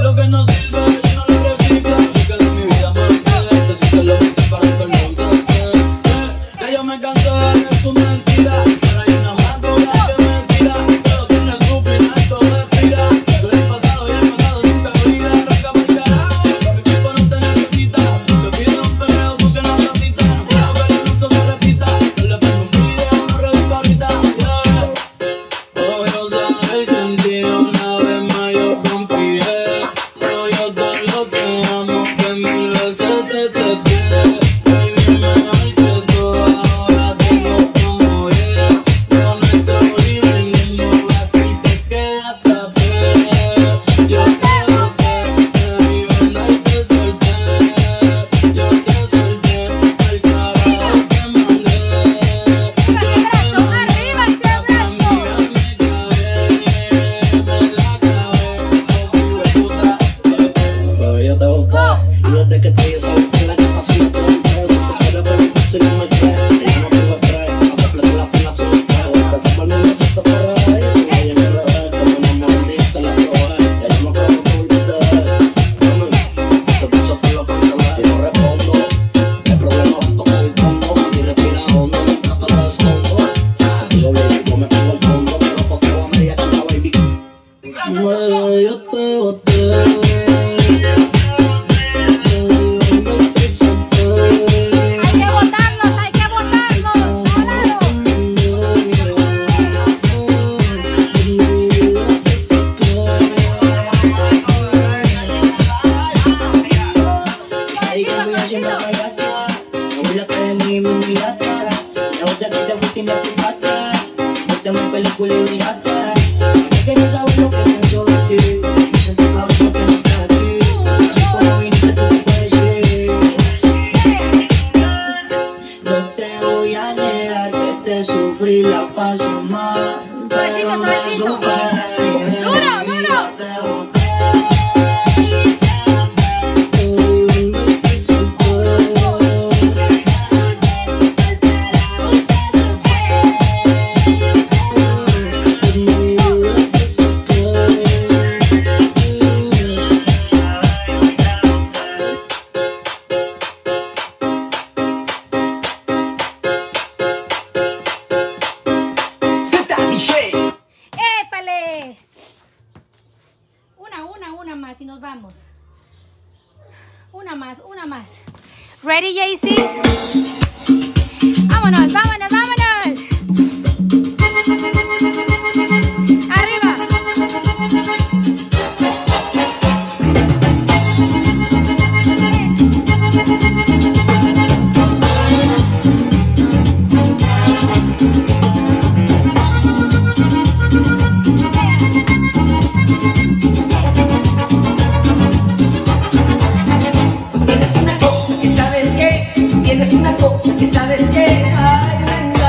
Lo que no sirve, yo no lo reciclo. Chica de mi vida, por qué este sí que lo viste para el nunca. Que yo me cansé de tu mentira. Ahora hay una más dura que me tira. Todo tiene su final, todo expira. Tú eres pasado y el pasado nunca olvida. Arranca por el carajo, mi cuerpo no te necesita. Te pido un perreo sucio en la placita. No quiero que el luto se repita. No le pongo un video, no reduzco ahorita. Voy a saber contigo una vez más yo confié. Pero yo todo lo que amo que mil veces te testé. Baby, mejor que todo ahora tengo como es. Lo nuestro libre en el mundo aquí te quedaste a pie. Yo te boté, baby, no te solté. Yo te solté, al carajo te mandé. Arriba ese brazo. Bebé, yo te busqué y desde que te hice la que está haciendo todo el pedo. Te quiero ver si no me crees. Ella no tengo estrés, a completar la fila sin espejo. Te tomo el mundo si te corre ahí. Ella en el revés, como no me vendiste la probé. Ya yo me acuerdo que volviste. Se puso por lo cancelar. Si no respondo, el problema va a tocar el fondo. Y respira hondo, nunca te lo escondo. Contigo, baby, yo me pongo el fondo. Pero porque va a media canta, baby. Bebé, yo te boté. Hay que botarlos, hay que botarlos. Sufrí la paso mal. Suavecito, suavecito. Duro, duro. ¡Épale! Una más y nos vamos. Una más, una más. ¿Ready, JC? Vámonos, vámonos, vámonos. Arriba. Tienes una cosa que sabes que, tienes una cosa que sabes que, ay, venga.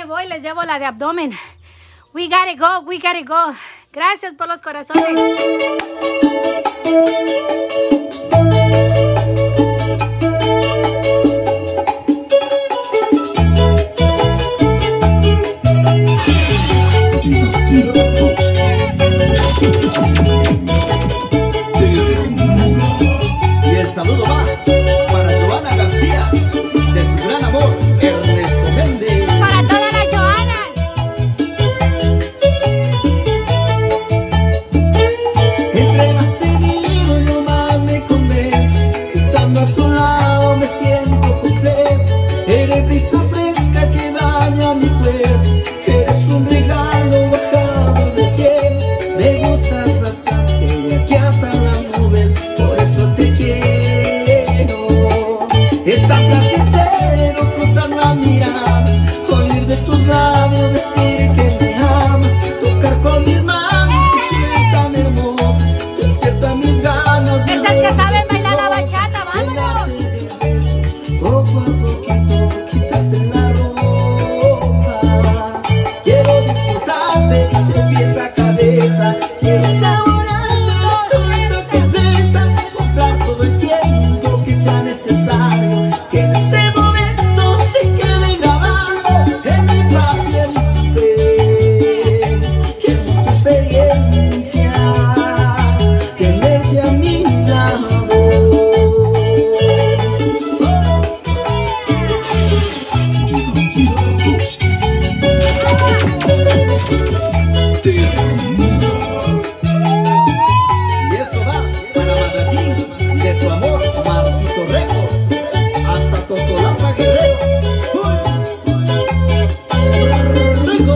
voy, les llevo la de abdomen. We gotta go, we gotta go. Gracias por los corazones. Y el saludo va para Joana García, de su gran amor, Ernesto Méndez. Para todas las Joanas. Entre más te miro, no más me convence. Estando a tu lado me siento completo. Eres brisa fresca que baña mi cuerpo. Eres un regalo bajado del cielo. Me gustas bastante de aquí hasta las nubes. Por eso te quiero. Es tan placentero cruzar las miradas, oír de tus labios decir que me amas, tocar con mis manos tu piel tan hermosa, despierta mis ganas de Estas que saben bailar la bachata, vámonos. llenarte de besos, poco a poquito quitarte la ropa. Quiero disfrutarte de pies a cabeza, quiero saborearte toda completa, comprar todo el tiempo que sea necesario, que en ese momento se quede grabado en mi paciente. Qué hermosa experiencia tenerte a mi lado. Y esto va para Magazine, de su amor, Marquito Records, hasta Totolapa Guerrero. ¡Rico!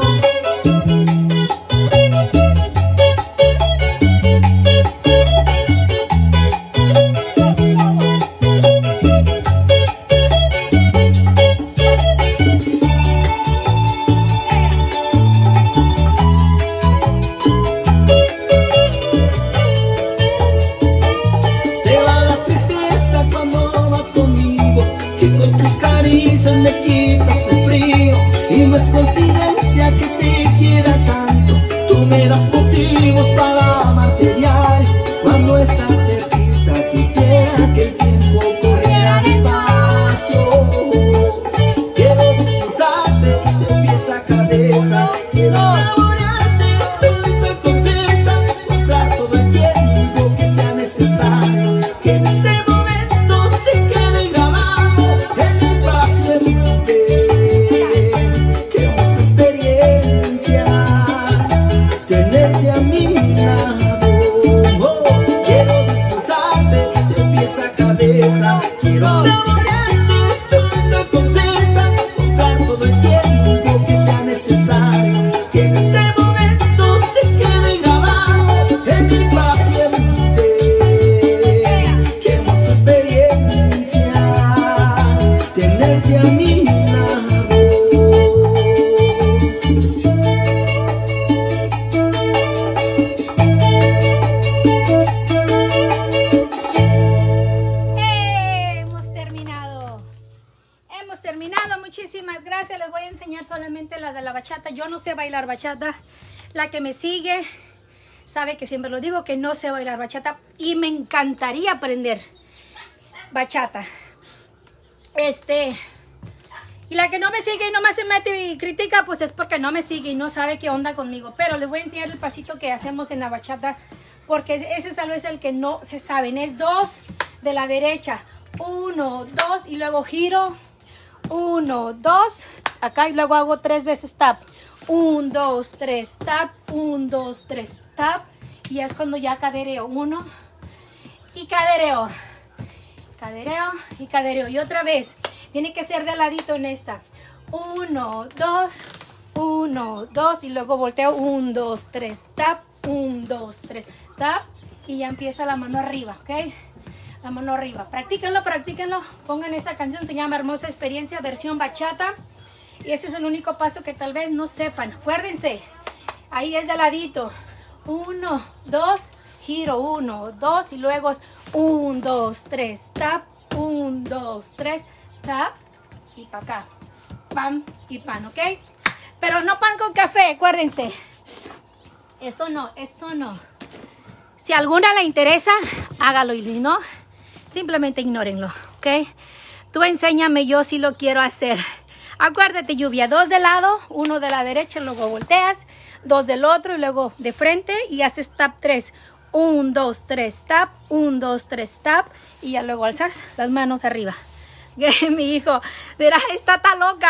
Se va la tristeza cuando vas conmigo, que con tus caricias me quitas el frío. Y no es coincidencia que te quiera tanto, tú me das motivos para amarte diario. Cuando estás cerquita quisiera que el tiempo corriera despacio. Quiero disfrutarte de pies a cabeza, quiero saborearte toda completa, comprar todo el tiempo que sea necesario, que en ese momento se quede grabado en mi paciente. Qué hermosa experiencia tenerte a mi lado. Oh, quiero disfrutarte de pies a cabeza, quiero saborearte toda completa, comprar todo el tiempo que sea necesario, que en ese momento se quede grabado en mi paciente. Qué hermosa experiencia tenerte a mi lado. Hemos terminado. Hemos terminado. Muchísimas gracias. Les voy a enseñar solamente la de la bachata. Yo no sé bailar bachata. La que me sigue sabe que siempre lo digo, que no sé bailar bachata. Y me encantaría aprender bachata. Y la que no me sigue y nomás se mete y critica, pues es porque no me sigue y no sabe qué onda conmigo. Pero les voy a enseñar el pasito que hacemos en la bachata, porque ese tal vez es el que no se saben. Es 2 de la derecha. 1, 2 y luego giro. 1, 2. Acá y luego hago 3 veces tap. 1, 2, 3, tap. 1, 2, 3, tap. Y es cuando ya cadereo. 1 y cadereo. Cadereo y cadereo. Y otra vez. Tiene que ser de ladito en esta. 1, 2, 1, 2. Y luego volteo. 1, 2, 3, tap. 1, 2, 3, tap. Y ya empieza la mano arriba, ¿ok? La mano arriba. Practíquenlo, practíquenlo. Pongan esa canción. Se llama Hermosa Experiencia, versión bachata. Y ese es el único paso que tal vez no sepan. Acuérdense. Ahí es de ladito. 1, 2, giro. 1, 2. Y luego es 1, 2, 3, tap. 1, 2, 3, tap. Y para acá. pan y pan, ¿ok? Pero no pan con café, acuérdense. Eso no, eso no. Si a alguna le interesa, hágalo y si no, simplemente ignórenlo, ¿ok? Tú enséñame, yo sí lo quiero hacer. Acuérdate, lluvia, 2 de lado, 1 de la derecha, luego volteas, 2 del otro y luego de frente y haces tap 3. 1, 2, 3, tap, 1, 2, 3, tap y ya luego alzas las manos arriba. Mi hijo dirá, está tan loca.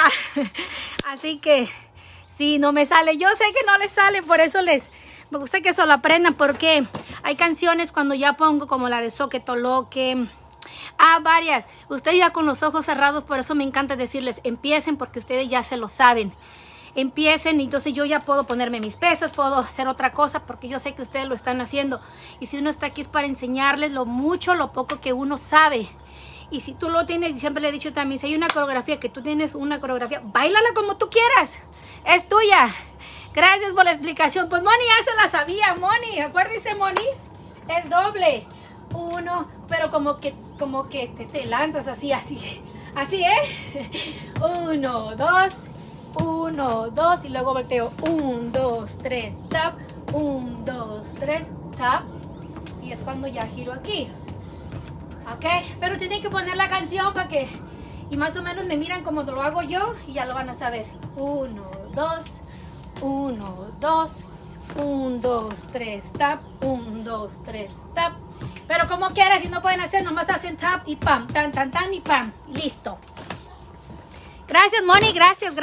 Así que si no me sale, yo sé que no les sale, por eso me gusta que se lo aprendan, porque hay canciones cuando ya pongo como la de Soquetoloque. Varias. Ustedes ya con los ojos cerrados, por eso me encanta decirles, empiecen porque ustedes ya se lo saben. Empiecen y entonces yo ya puedo ponerme mis pesas, puedo hacer otra cosa porque yo sé que ustedes lo están haciendo. Y si uno está aquí es para enseñarles lo mucho, lo poco que uno sabe. Y si tú lo tienes, siempre le he dicho también, si hay una coreografía, que tú tienes una coreografía, báilala como tú quieras. Es tuya. Gracias por la explicación. Pues Moni ya se la sabía, Moni. Acuérdense, Moni. Es doble. 1, pero como que te lanzas así, así, ¿eh? 1, 2, 1, 2 y luego volteo. 1, 2, 3, tap. 1, 2, 3, tap. Y es cuando ya giro aquí. ¿Ok? Pero tienen que poner la canción para que, y más o menos me miran como lo hago yo y ya lo van a saber. 1, 2, 1, 2, 1, 2, 3, tap. 1, 2, 3, tap. Pero como quieras, si no pueden hacer, nomás hacen tap y pam, tan, tan, tan y pam. Listo. Gracias, Moni, gracias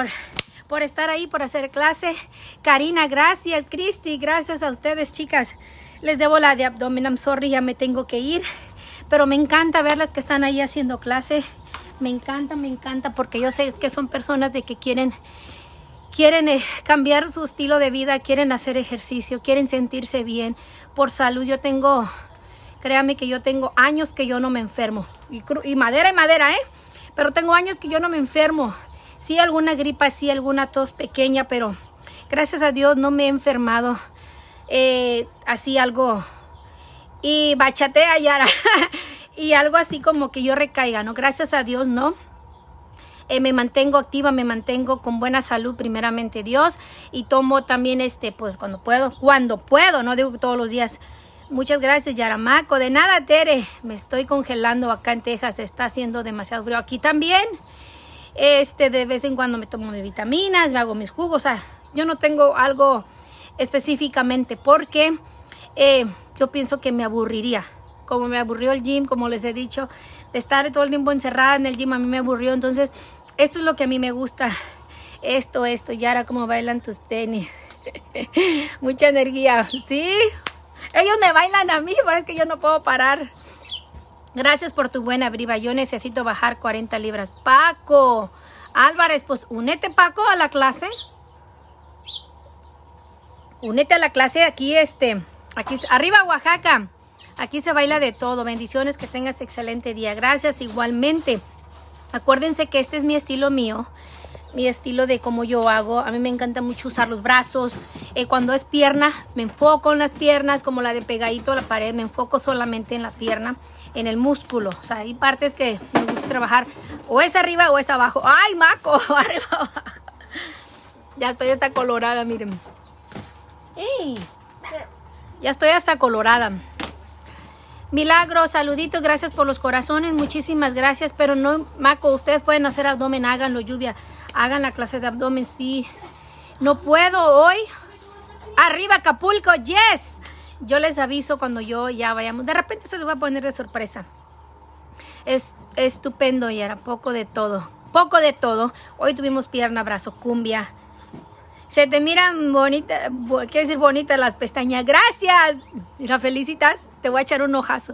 por estar ahí, por hacer clase. Karina, gracias. Cristi, gracias a ustedes, chicas. Les debo la de abdomen, I'm sorry, ya me tengo que ir. Pero me encanta verlas que están ahí haciendo clase. Me encanta, porque yo sé que son personas de que quieren cambiar su estilo de vida, quieren hacer ejercicio, quieren sentirse bien por salud. Créame que yo tengo años que yo no me enfermo. Y madera, pero tengo años que yo no me enfermo. Sí, alguna gripa, sí, alguna tos pequeña, pero gracias a Dios no me he enfermado. Así algo. Y bachatea, Yara. Y algo así como que yo recaiga, ¿no? Gracias a Dios, ¿no? Me mantengo activa, me mantengo con buena salud, primeramente Dios. Y tomo también pues cuando puedo, no digo todos los días. Muchas gracias, Yaramaco. De nada, Tere. Me estoy congelando acá en Texas. Está haciendo demasiado frío. Aquí también. De vez en cuando me tomo mis vitaminas, me hago mis jugos. O sea, yo no tengo algo específicamente porque yo pienso que me aburriría. Como me aburrió el gym, como les he dicho, de estar todo el tiempo encerrada en el gym, a mí me aburrió. Entonces, esto es lo que a mí me gusta. Esto. Yara, cómo bailan tus tenis. Mucha energía. ¿Sí? Ellos me bailan a mí, pero es que yo no puedo parar. Gracias por tu buena briva. Yo necesito bajar 40 libras. Paco Álvarez, pues únete, Paco, a la clase. Únete a la clase aquí, aquí arriba Oaxaca. Aquí se baila de todo. Bendiciones, que tengas excelente día. Gracias igualmente. Acuérdense que este es mi estilo mío. Mi estilo de cómo yo hago. A mí me encanta mucho usar los brazos. Cuando es pierna, me enfoco en las piernas, como la de pegadito a la pared. Me enfoco solamente en la pierna, en el músculo. O sea, hay partes que me gusta trabajar. O es arriba o es abajo. ¡Ay, Maco! Arriba, abajo. Ya estoy hasta colorada, miren. ¡Ey! Ya estoy hasta colorada. Milagro, saluditos, gracias por los corazones, muchísimas gracias. Pero no, Maco, ustedes pueden hacer abdomen, háganlo, Lluvia. Hagan la clase de abdomen, sí. No puedo hoy. Arriba, Acapulco, yes. Yo les aviso cuando yo ya vayamos. De repente se los voy a poner de sorpresa. Es estupendo, Yara, poco de todo. Poco de todo. Hoy tuvimos pierna, brazo, cumbia. Se te miran bonitas, quiero decir bonitas las pestañas. Gracias. Mira, Felicitas. Te voy a echar un ojazo.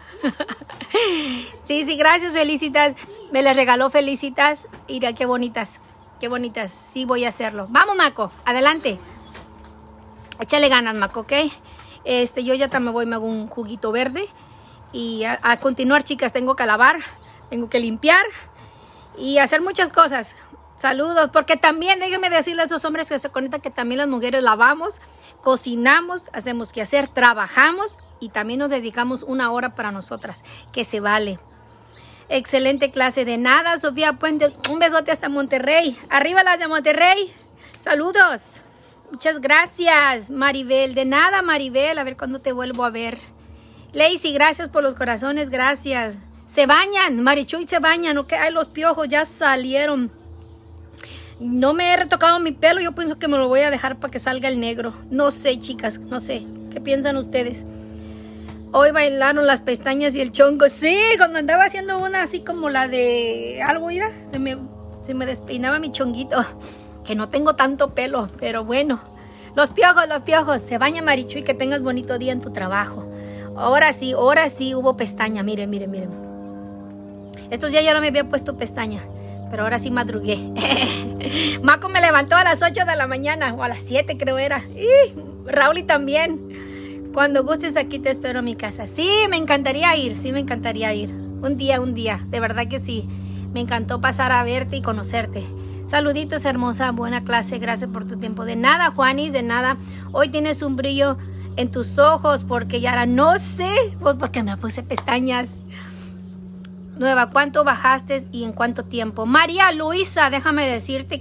Sí, gracias, Felicitas. Me las regaló Felicitas. Mira, qué bonitas. Qué bonitas. Sí, voy a hacerlo. Vamos, Maco. Adelante. Échale ganas, Maco, ¿ok? Yo ya me voy, me hago un juguito verde. Y a continuar, chicas, tengo que lavar. Tengo que limpiar. Y hacer muchas cosas. Saludos, porque también déjenme decirles a esos hombres que se conectan que también las mujeres lavamos, cocinamos, hacemos que hacer, trabajamos y también nos dedicamos 1 hora para nosotras, que se vale. Excelente clase. De nada, Sofía Puente. Un besote hasta Monterrey. Arriba las de Monterrey. Saludos. Muchas gracias, Maribel. De nada, Maribel. A ver cuándo te vuelvo a ver. Lacey, gracias por los corazones. Gracias. Se bañan. Marichuy se bañan. Ok, ay, los piojos ya salieron. No me he retocado mi pelo. Yo pienso que me lo voy a dejar para que salga el negro. No sé, chicas. No sé. ¿Qué piensan ustedes? Hoy bailaron las pestañas y el chongo. Sí, cuando andaba haciendo una así como la de algo, mira, se me despeinaba mi chonguito. Que no tengo tanto pelo, pero bueno. Los piojos. Se baña, Marichuy, que tengas bonito día en tu trabajo. Ahora sí hubo pestaña. Miren. Estos días ya no me había puesto pestaña, pero ahora sí madrugué. Maco me levantó a las 8 de la mañana, o a las 7 creo era. Y Rauli también. Cuando gustes aquí te espero en mi casa. Sí, me encantaría ir. Un día, de verdad que sí. Me encantó pasar a verte y conocerte. Saluditos, hermosa, buena clase, gracias por tu tiempo. De nada, Juanis, de nada. Hoy tienes un brillo en tus ojos porque Yara, no sé, pues porque me puse pestañas. Nueva, ¿cuánto bajaste y en cuánto tiempo? María Luisa, déjame decirte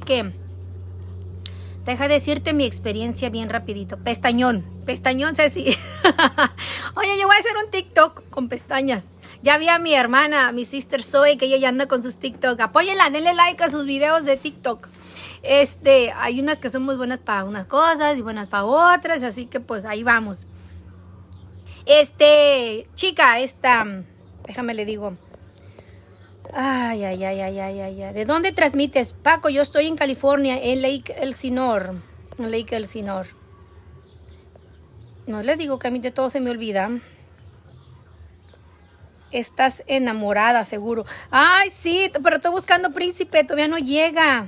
mi experiencia bien rapidito. Pestañón, Ceci. Oye, yo voy a hacer un TikTok con pestañas. Ya vi a mi hermana, mi sister Zoe, que ella ya anda con sus TikTok. Apóyenla, denle like a sus videos de TikTok. Hay unas que son muy buenas para unas cosas y buenas para otras, así que pues ahí vamos. Chica, déjame le digo. Ay. ¿De dónde transmites? Paco, yo estoy en California, en Lake Elsinore. No les digo que a mí de todo se me olvida. Estás enamorada, seguro. Ay, sí, pero estoy buscando príncipe. Todavía no llega.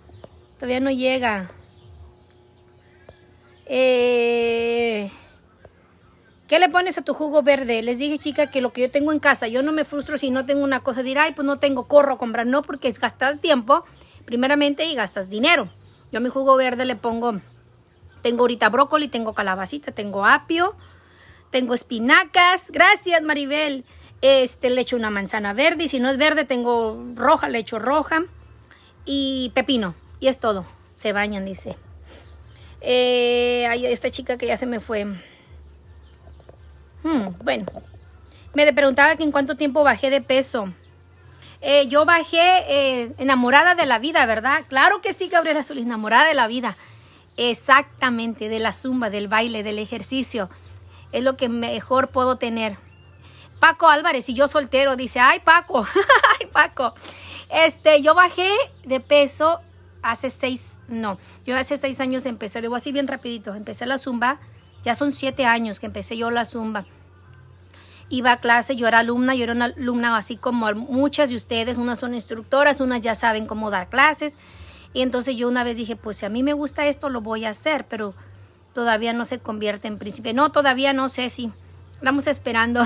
¿Qué le pones a tu jugo verde? Les dije, chica, que lo que yo tengo en casa, yo no me frustro si no tengo una cosa. Dirá, ay, pues no tengo, corro a comprar. No, porque es gastar tiempo, primeramente, y gastas dinero. Yo a mi jugo verde le pongo, tengo ahorita brócoli, tengo calabacita, tengo apio, tengo espinacas. Gracias, Maribel. Le echo una manzana verde, y si no es verde, tengo roja, le echo roja. Y pepino, y es todo. Se bañan, dice. Esta chica que ya se me fue. Bueno, me preguntaba que en cuánto tiempo bajé de peso. Yo bajé enamorada de la vida, ¿verdad? Claro que sí, Gabriela Solís, enamorada de la vida. Exactamente, de la zumba, del baile, del ejercicio. Es lo que mejor puedo tener. Paco Álvarez, y yo soltero, dice, ay Paco, ay Paco. Yo bajé de peso hace 6 años empecé, le digo así bien rapidito, empecé la zumba. Ya son 7 años que empecé yo la zumba. Iba a clase, yo era una alumna así como muchas de ustedes. Unas son instructoras, unas ya saben cómo dar clases. Y entonces yo una vez dije, pues si a mí me gusta esto, lo voy a hacer. Pero todavía no se convierte en príncipe. No, todavía no sé si. Estamos esperando.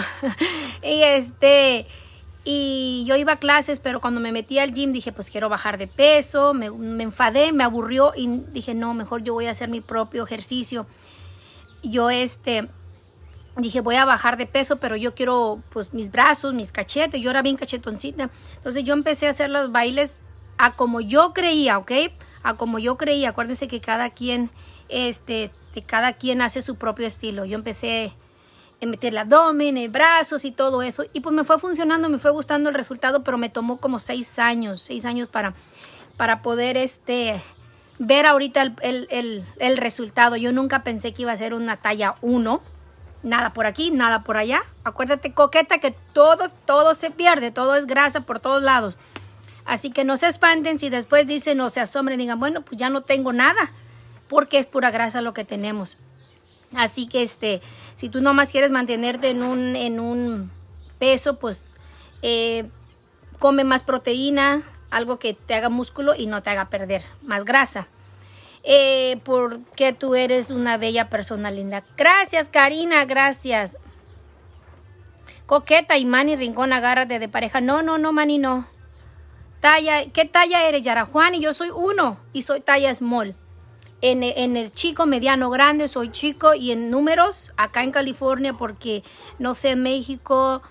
Y yo iba a clases, pero cuando me metí al gym dije, pues quiero bajar de peso. Me enfadé, me aburrió y dije, no, mejor yo voy a hacer mi propio ejercicio. Yo dije, voy a bajar de peso, pero yo quiero pues mis brazos, mis cachetes. Yo era bien cachetoncita. Entonces yo empecé a hacer los bailes a como yo creía, ¿ok? A como yo creía. Acuérdense que cada quien hace su propio estilo. Yo empecé a meter el abdomen, brazos y todo eso. Y pues me fue funcionando, me fue gustando el resultado, pero me tomó como 6 años para poder ver ahorita el resultado. Yo nunca pensé que iba a ser una talla 1. Nada por aquí, nada por allá. Acuérdate, coqueta, que todo se pierde. Todo es grasa por todos lados. Así que no se espanten si después dicen o se asombren. Digan, bueno, pues ya no tengo nada. Porque es pura grasa lo que tenemos. Así que si tú nomás quieres mantenerte en un peso, pues come más proteína. Algo que te haga músculo y no te haga perder más grasa. Porque tú eres una bella persona linda. Gracias, Karina, gracias. Coqueta y Manny Rincón, agárrate de pareja. No, Manny, no. ¿Qué talla eres, Yara? Juan, y yo soy 1 y soy talla small. En el chico, mediano, grande, soy chico. Y en números, acá en California, porque no sé, en México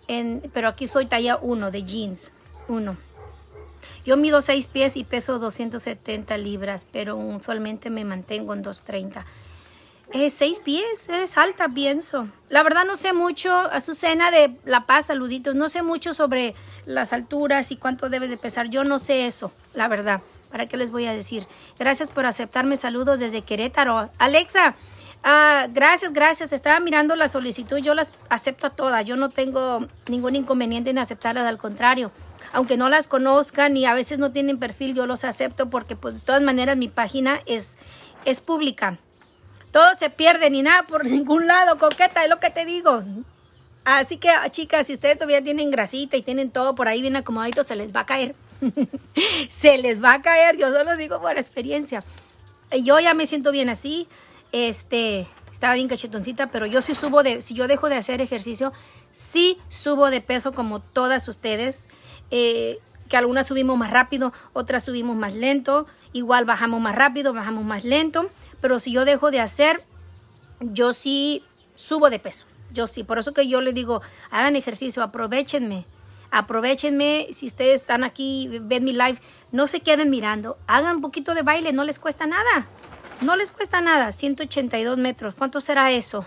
pero aquí soy talla 1 de jeans. 1. Yo mido 6 pies y peso 270 libras, pero usualmente me mantengo en 230. 6 pies, es alta, pienso. La verdad no sé mucho, Azucena de La Paz, saluditos. No sé mucho sobre las alturas y cuánto debes de pesar. Yo no sé eso, la verdad. ¿Para qué les voy a decir? Gracias por aceptarme. Saludos desde Querétaro. Alexa, gracias. Estaba mirando la solicitud. Yo las acepto a todas. Yo no tengo ningún inconveniente en aceptarlas, al contrario. Aunque no las conozcan y a veces no tienen perfil, yo los acepto porque pues de todas maneras mi página es pública. Todo se pierde ni nada por ningún lado, coqueta, es lo que te digo. Así que, chicas, si ustedes todavía tienen grasita y tienen todo por ahí bien acomodadito, se les va a caer. Se les va a caer, yo solo digo por experiencia. Yo ya me siento bien así. Estaba bien cachetoncita, pero yo sí si yo dejo de hacer ejercicio, sí subo de peso como todas ustedes. Que algunas subimos más rápido, otras subimos más lento. Igual bajamos más rápido, bajamos más lento. Pero si yo dejo de hacer, yo sí subo de peso. Yo sí, por eso que yo les digo, hagan ejercicio, aprovechenme. Si ustedes están aquí, ven mi live, no se queden mirando. Hagan un poquito de baile, no les cuesta nada. No les cuesta nada. 182 metros, ¿cuánto será eso?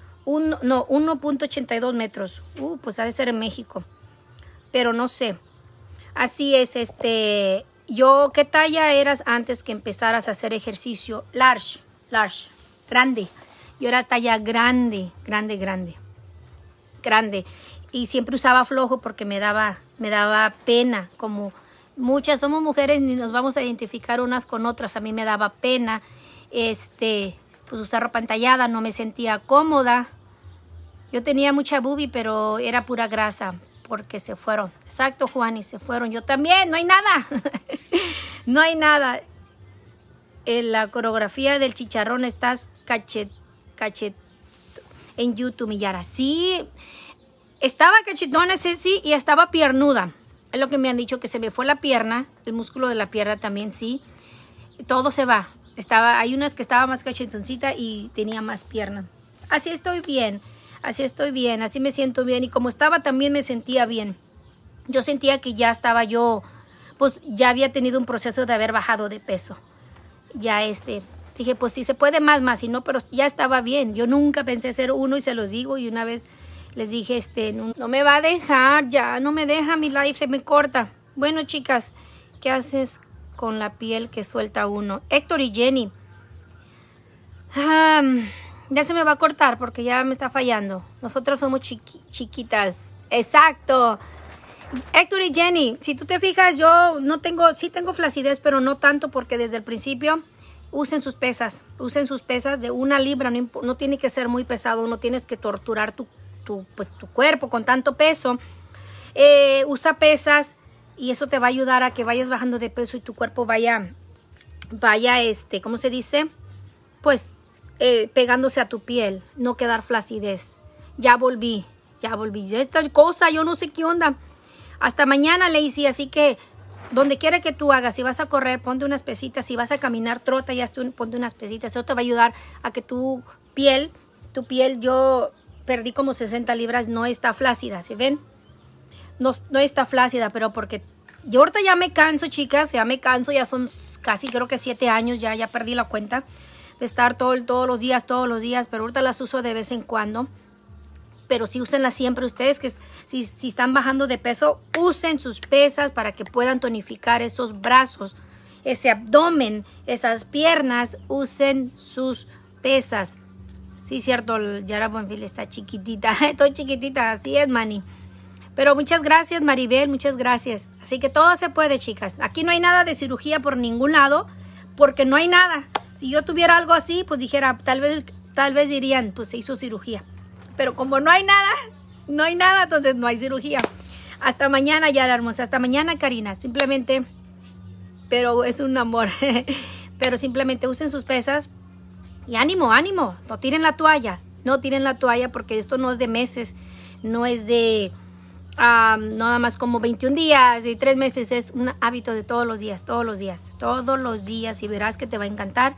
1.82 metros. Pues ha de ser en México. Pero no sé. Así es, ¿qué talla eras antes que empezaras a hacer ejercicio? Large, grande. Yo era talla grande. Y siempre usaba flojo porque me daba pena. Como muchas somos mujeres, ni nos vamos a identificar unas con otras. A mí me daba pena, pues usar ropa entallada, no me sentía cómoda. Yo tenía mucha boobie, pero era pura grasa. Porque se fueron. Exacto, Juan, y se fueron. Yo también, no hay nada. No hay nada. En la coreografía del chicharrón estás cachet en YouTube, Millara. Sí, estaba cachetona, sí, y estaba piernuda. Es lo que me han dicho, que se me fue la pierna, el músculo de la pierna también, sí. Todo se va. Hay unas que estaba más cachetoncita y tenía más pierna. Así estoy bien. Así me siento bien. Y como estaba, también me sentía bien. Yo sentía que ya estaba yo, pues ya había tenido un proceso de haber bajado de peso. Ya dije, pues si se puede más, y no, pero ya estaba bien. Yo nunca pensé ser uno y se los digo. Y una vez les dije, no me va a dejar, ya no me deja, mi live se me corta. Bueno, chicas, ¿qué haces con la piel que suelta uno? Héctor y Jenny. Ya se me va a cortar porque ya me está fallando. Nosotros somos chiquitas. Exacto. Héctor y Jenny, si tú te fijas, yo sí tengo flacidez, pero no tanto porque desde el principio usen sus pesas. Usen sus pesas de 1 libra. No tiene que ser muy pesado. No tienes que torturar tu cuerpo con tanto peso. Usa pesas y eso te va a ayudar a que vayas bajando de peso y tu cuerpo vaya, ¿cómo se dice? Pues pegándose a tu piel, no quedar flacidez. Ya volví. Esta cosa, yo no sé qué onda. Hasta mañana, Lacey, así que donde quiera que tú hagas, si vas a correr, ponte unas pesitas, si vas a caminar, trota, ponte unas pesitas. Eso te va a ayudar a que tu piel, yo perdí como 60 libras, no está flácida, ¿sí ven? No está flácida, pero porque yo ahorita ya me canso, chicas, ya son casi creo que 7 años, ya perdí la cuenta de estar todos los días, pero ahorita las uso de vez en cuando. Pero sí, úsenlas siempre ustedes, que si están bajando de peso, usen sus pesas para que puedan tonificar esos brazos, ese abdomen, esas piernas, usen sus pesas. Sí, cierto, Yara Buenfil está chiquitita, estoy chiquitita, así es, Manny. Pero muchas gracias, Maribel, muchas gracias. Así que todo se puede, chicas. Aquí no hay nada de cirugía por ningún lado, porque no hay nada. Si yo tuviera algo así, pues dijera, tal vez dirían, pues se hizo cirugía. Pero como no hay nada, entonces no hay cirugía. Hasta mañana, Yara hermosa. Hasta mañana, Karina. Simplemente, pero es un amor. Pero simplemente usen sus pesas y ánimo. No tiren la toalla. Porque esto no es de meses. No es de nada más como 21 días y 3 meses. Es un hábito de todos los días. Y verás que te va a encantar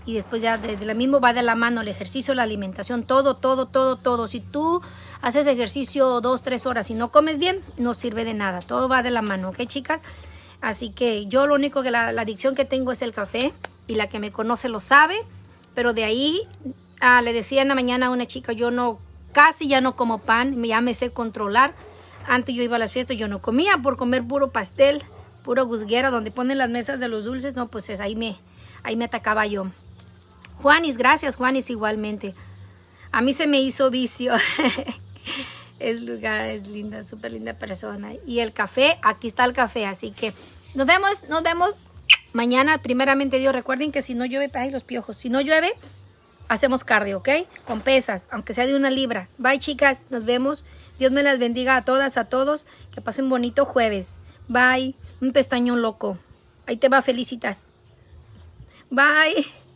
y después ya de lo mismo va de la mano el ejercicio, la alimentación, todo, todo, todo, todo. Si tú haces ejercicio 2, 3 horas y no comes bien, no sirve de nada. Todo va de la mano, ¿ok, chicas? Así que yo lo único que la adicción que tengo es el café, y la que me conoce lo sabe, pero de ahí le decía en la mañana a una chica, yo casi ya no como pan, ya me sé controlar. Antes yo iba a las fiestas, yo no comía por comer puro pastel, puro gusguera, donde ponen las mesas de los dulces, no, pues ahí me atacaba yo. Juanis, gracias Juanis, igualmente. A mí se me hizo vicio. es linda, súper linda persona. Y el café, aquí está el café, así que nos vemos mañana, primeramente Dios. Recuerden que si no llueve, ay, los piojos, si no llueve, hacemos cardio, ¿ok? Con pesas, aunque sea de 1 libra. Bye, chicas, nos vemos. Dios me las bendiga a todas, a todos. Que pasen bonito jueves. Bye. Un pestañón loco. Ahí te va, Felicitas. Bye.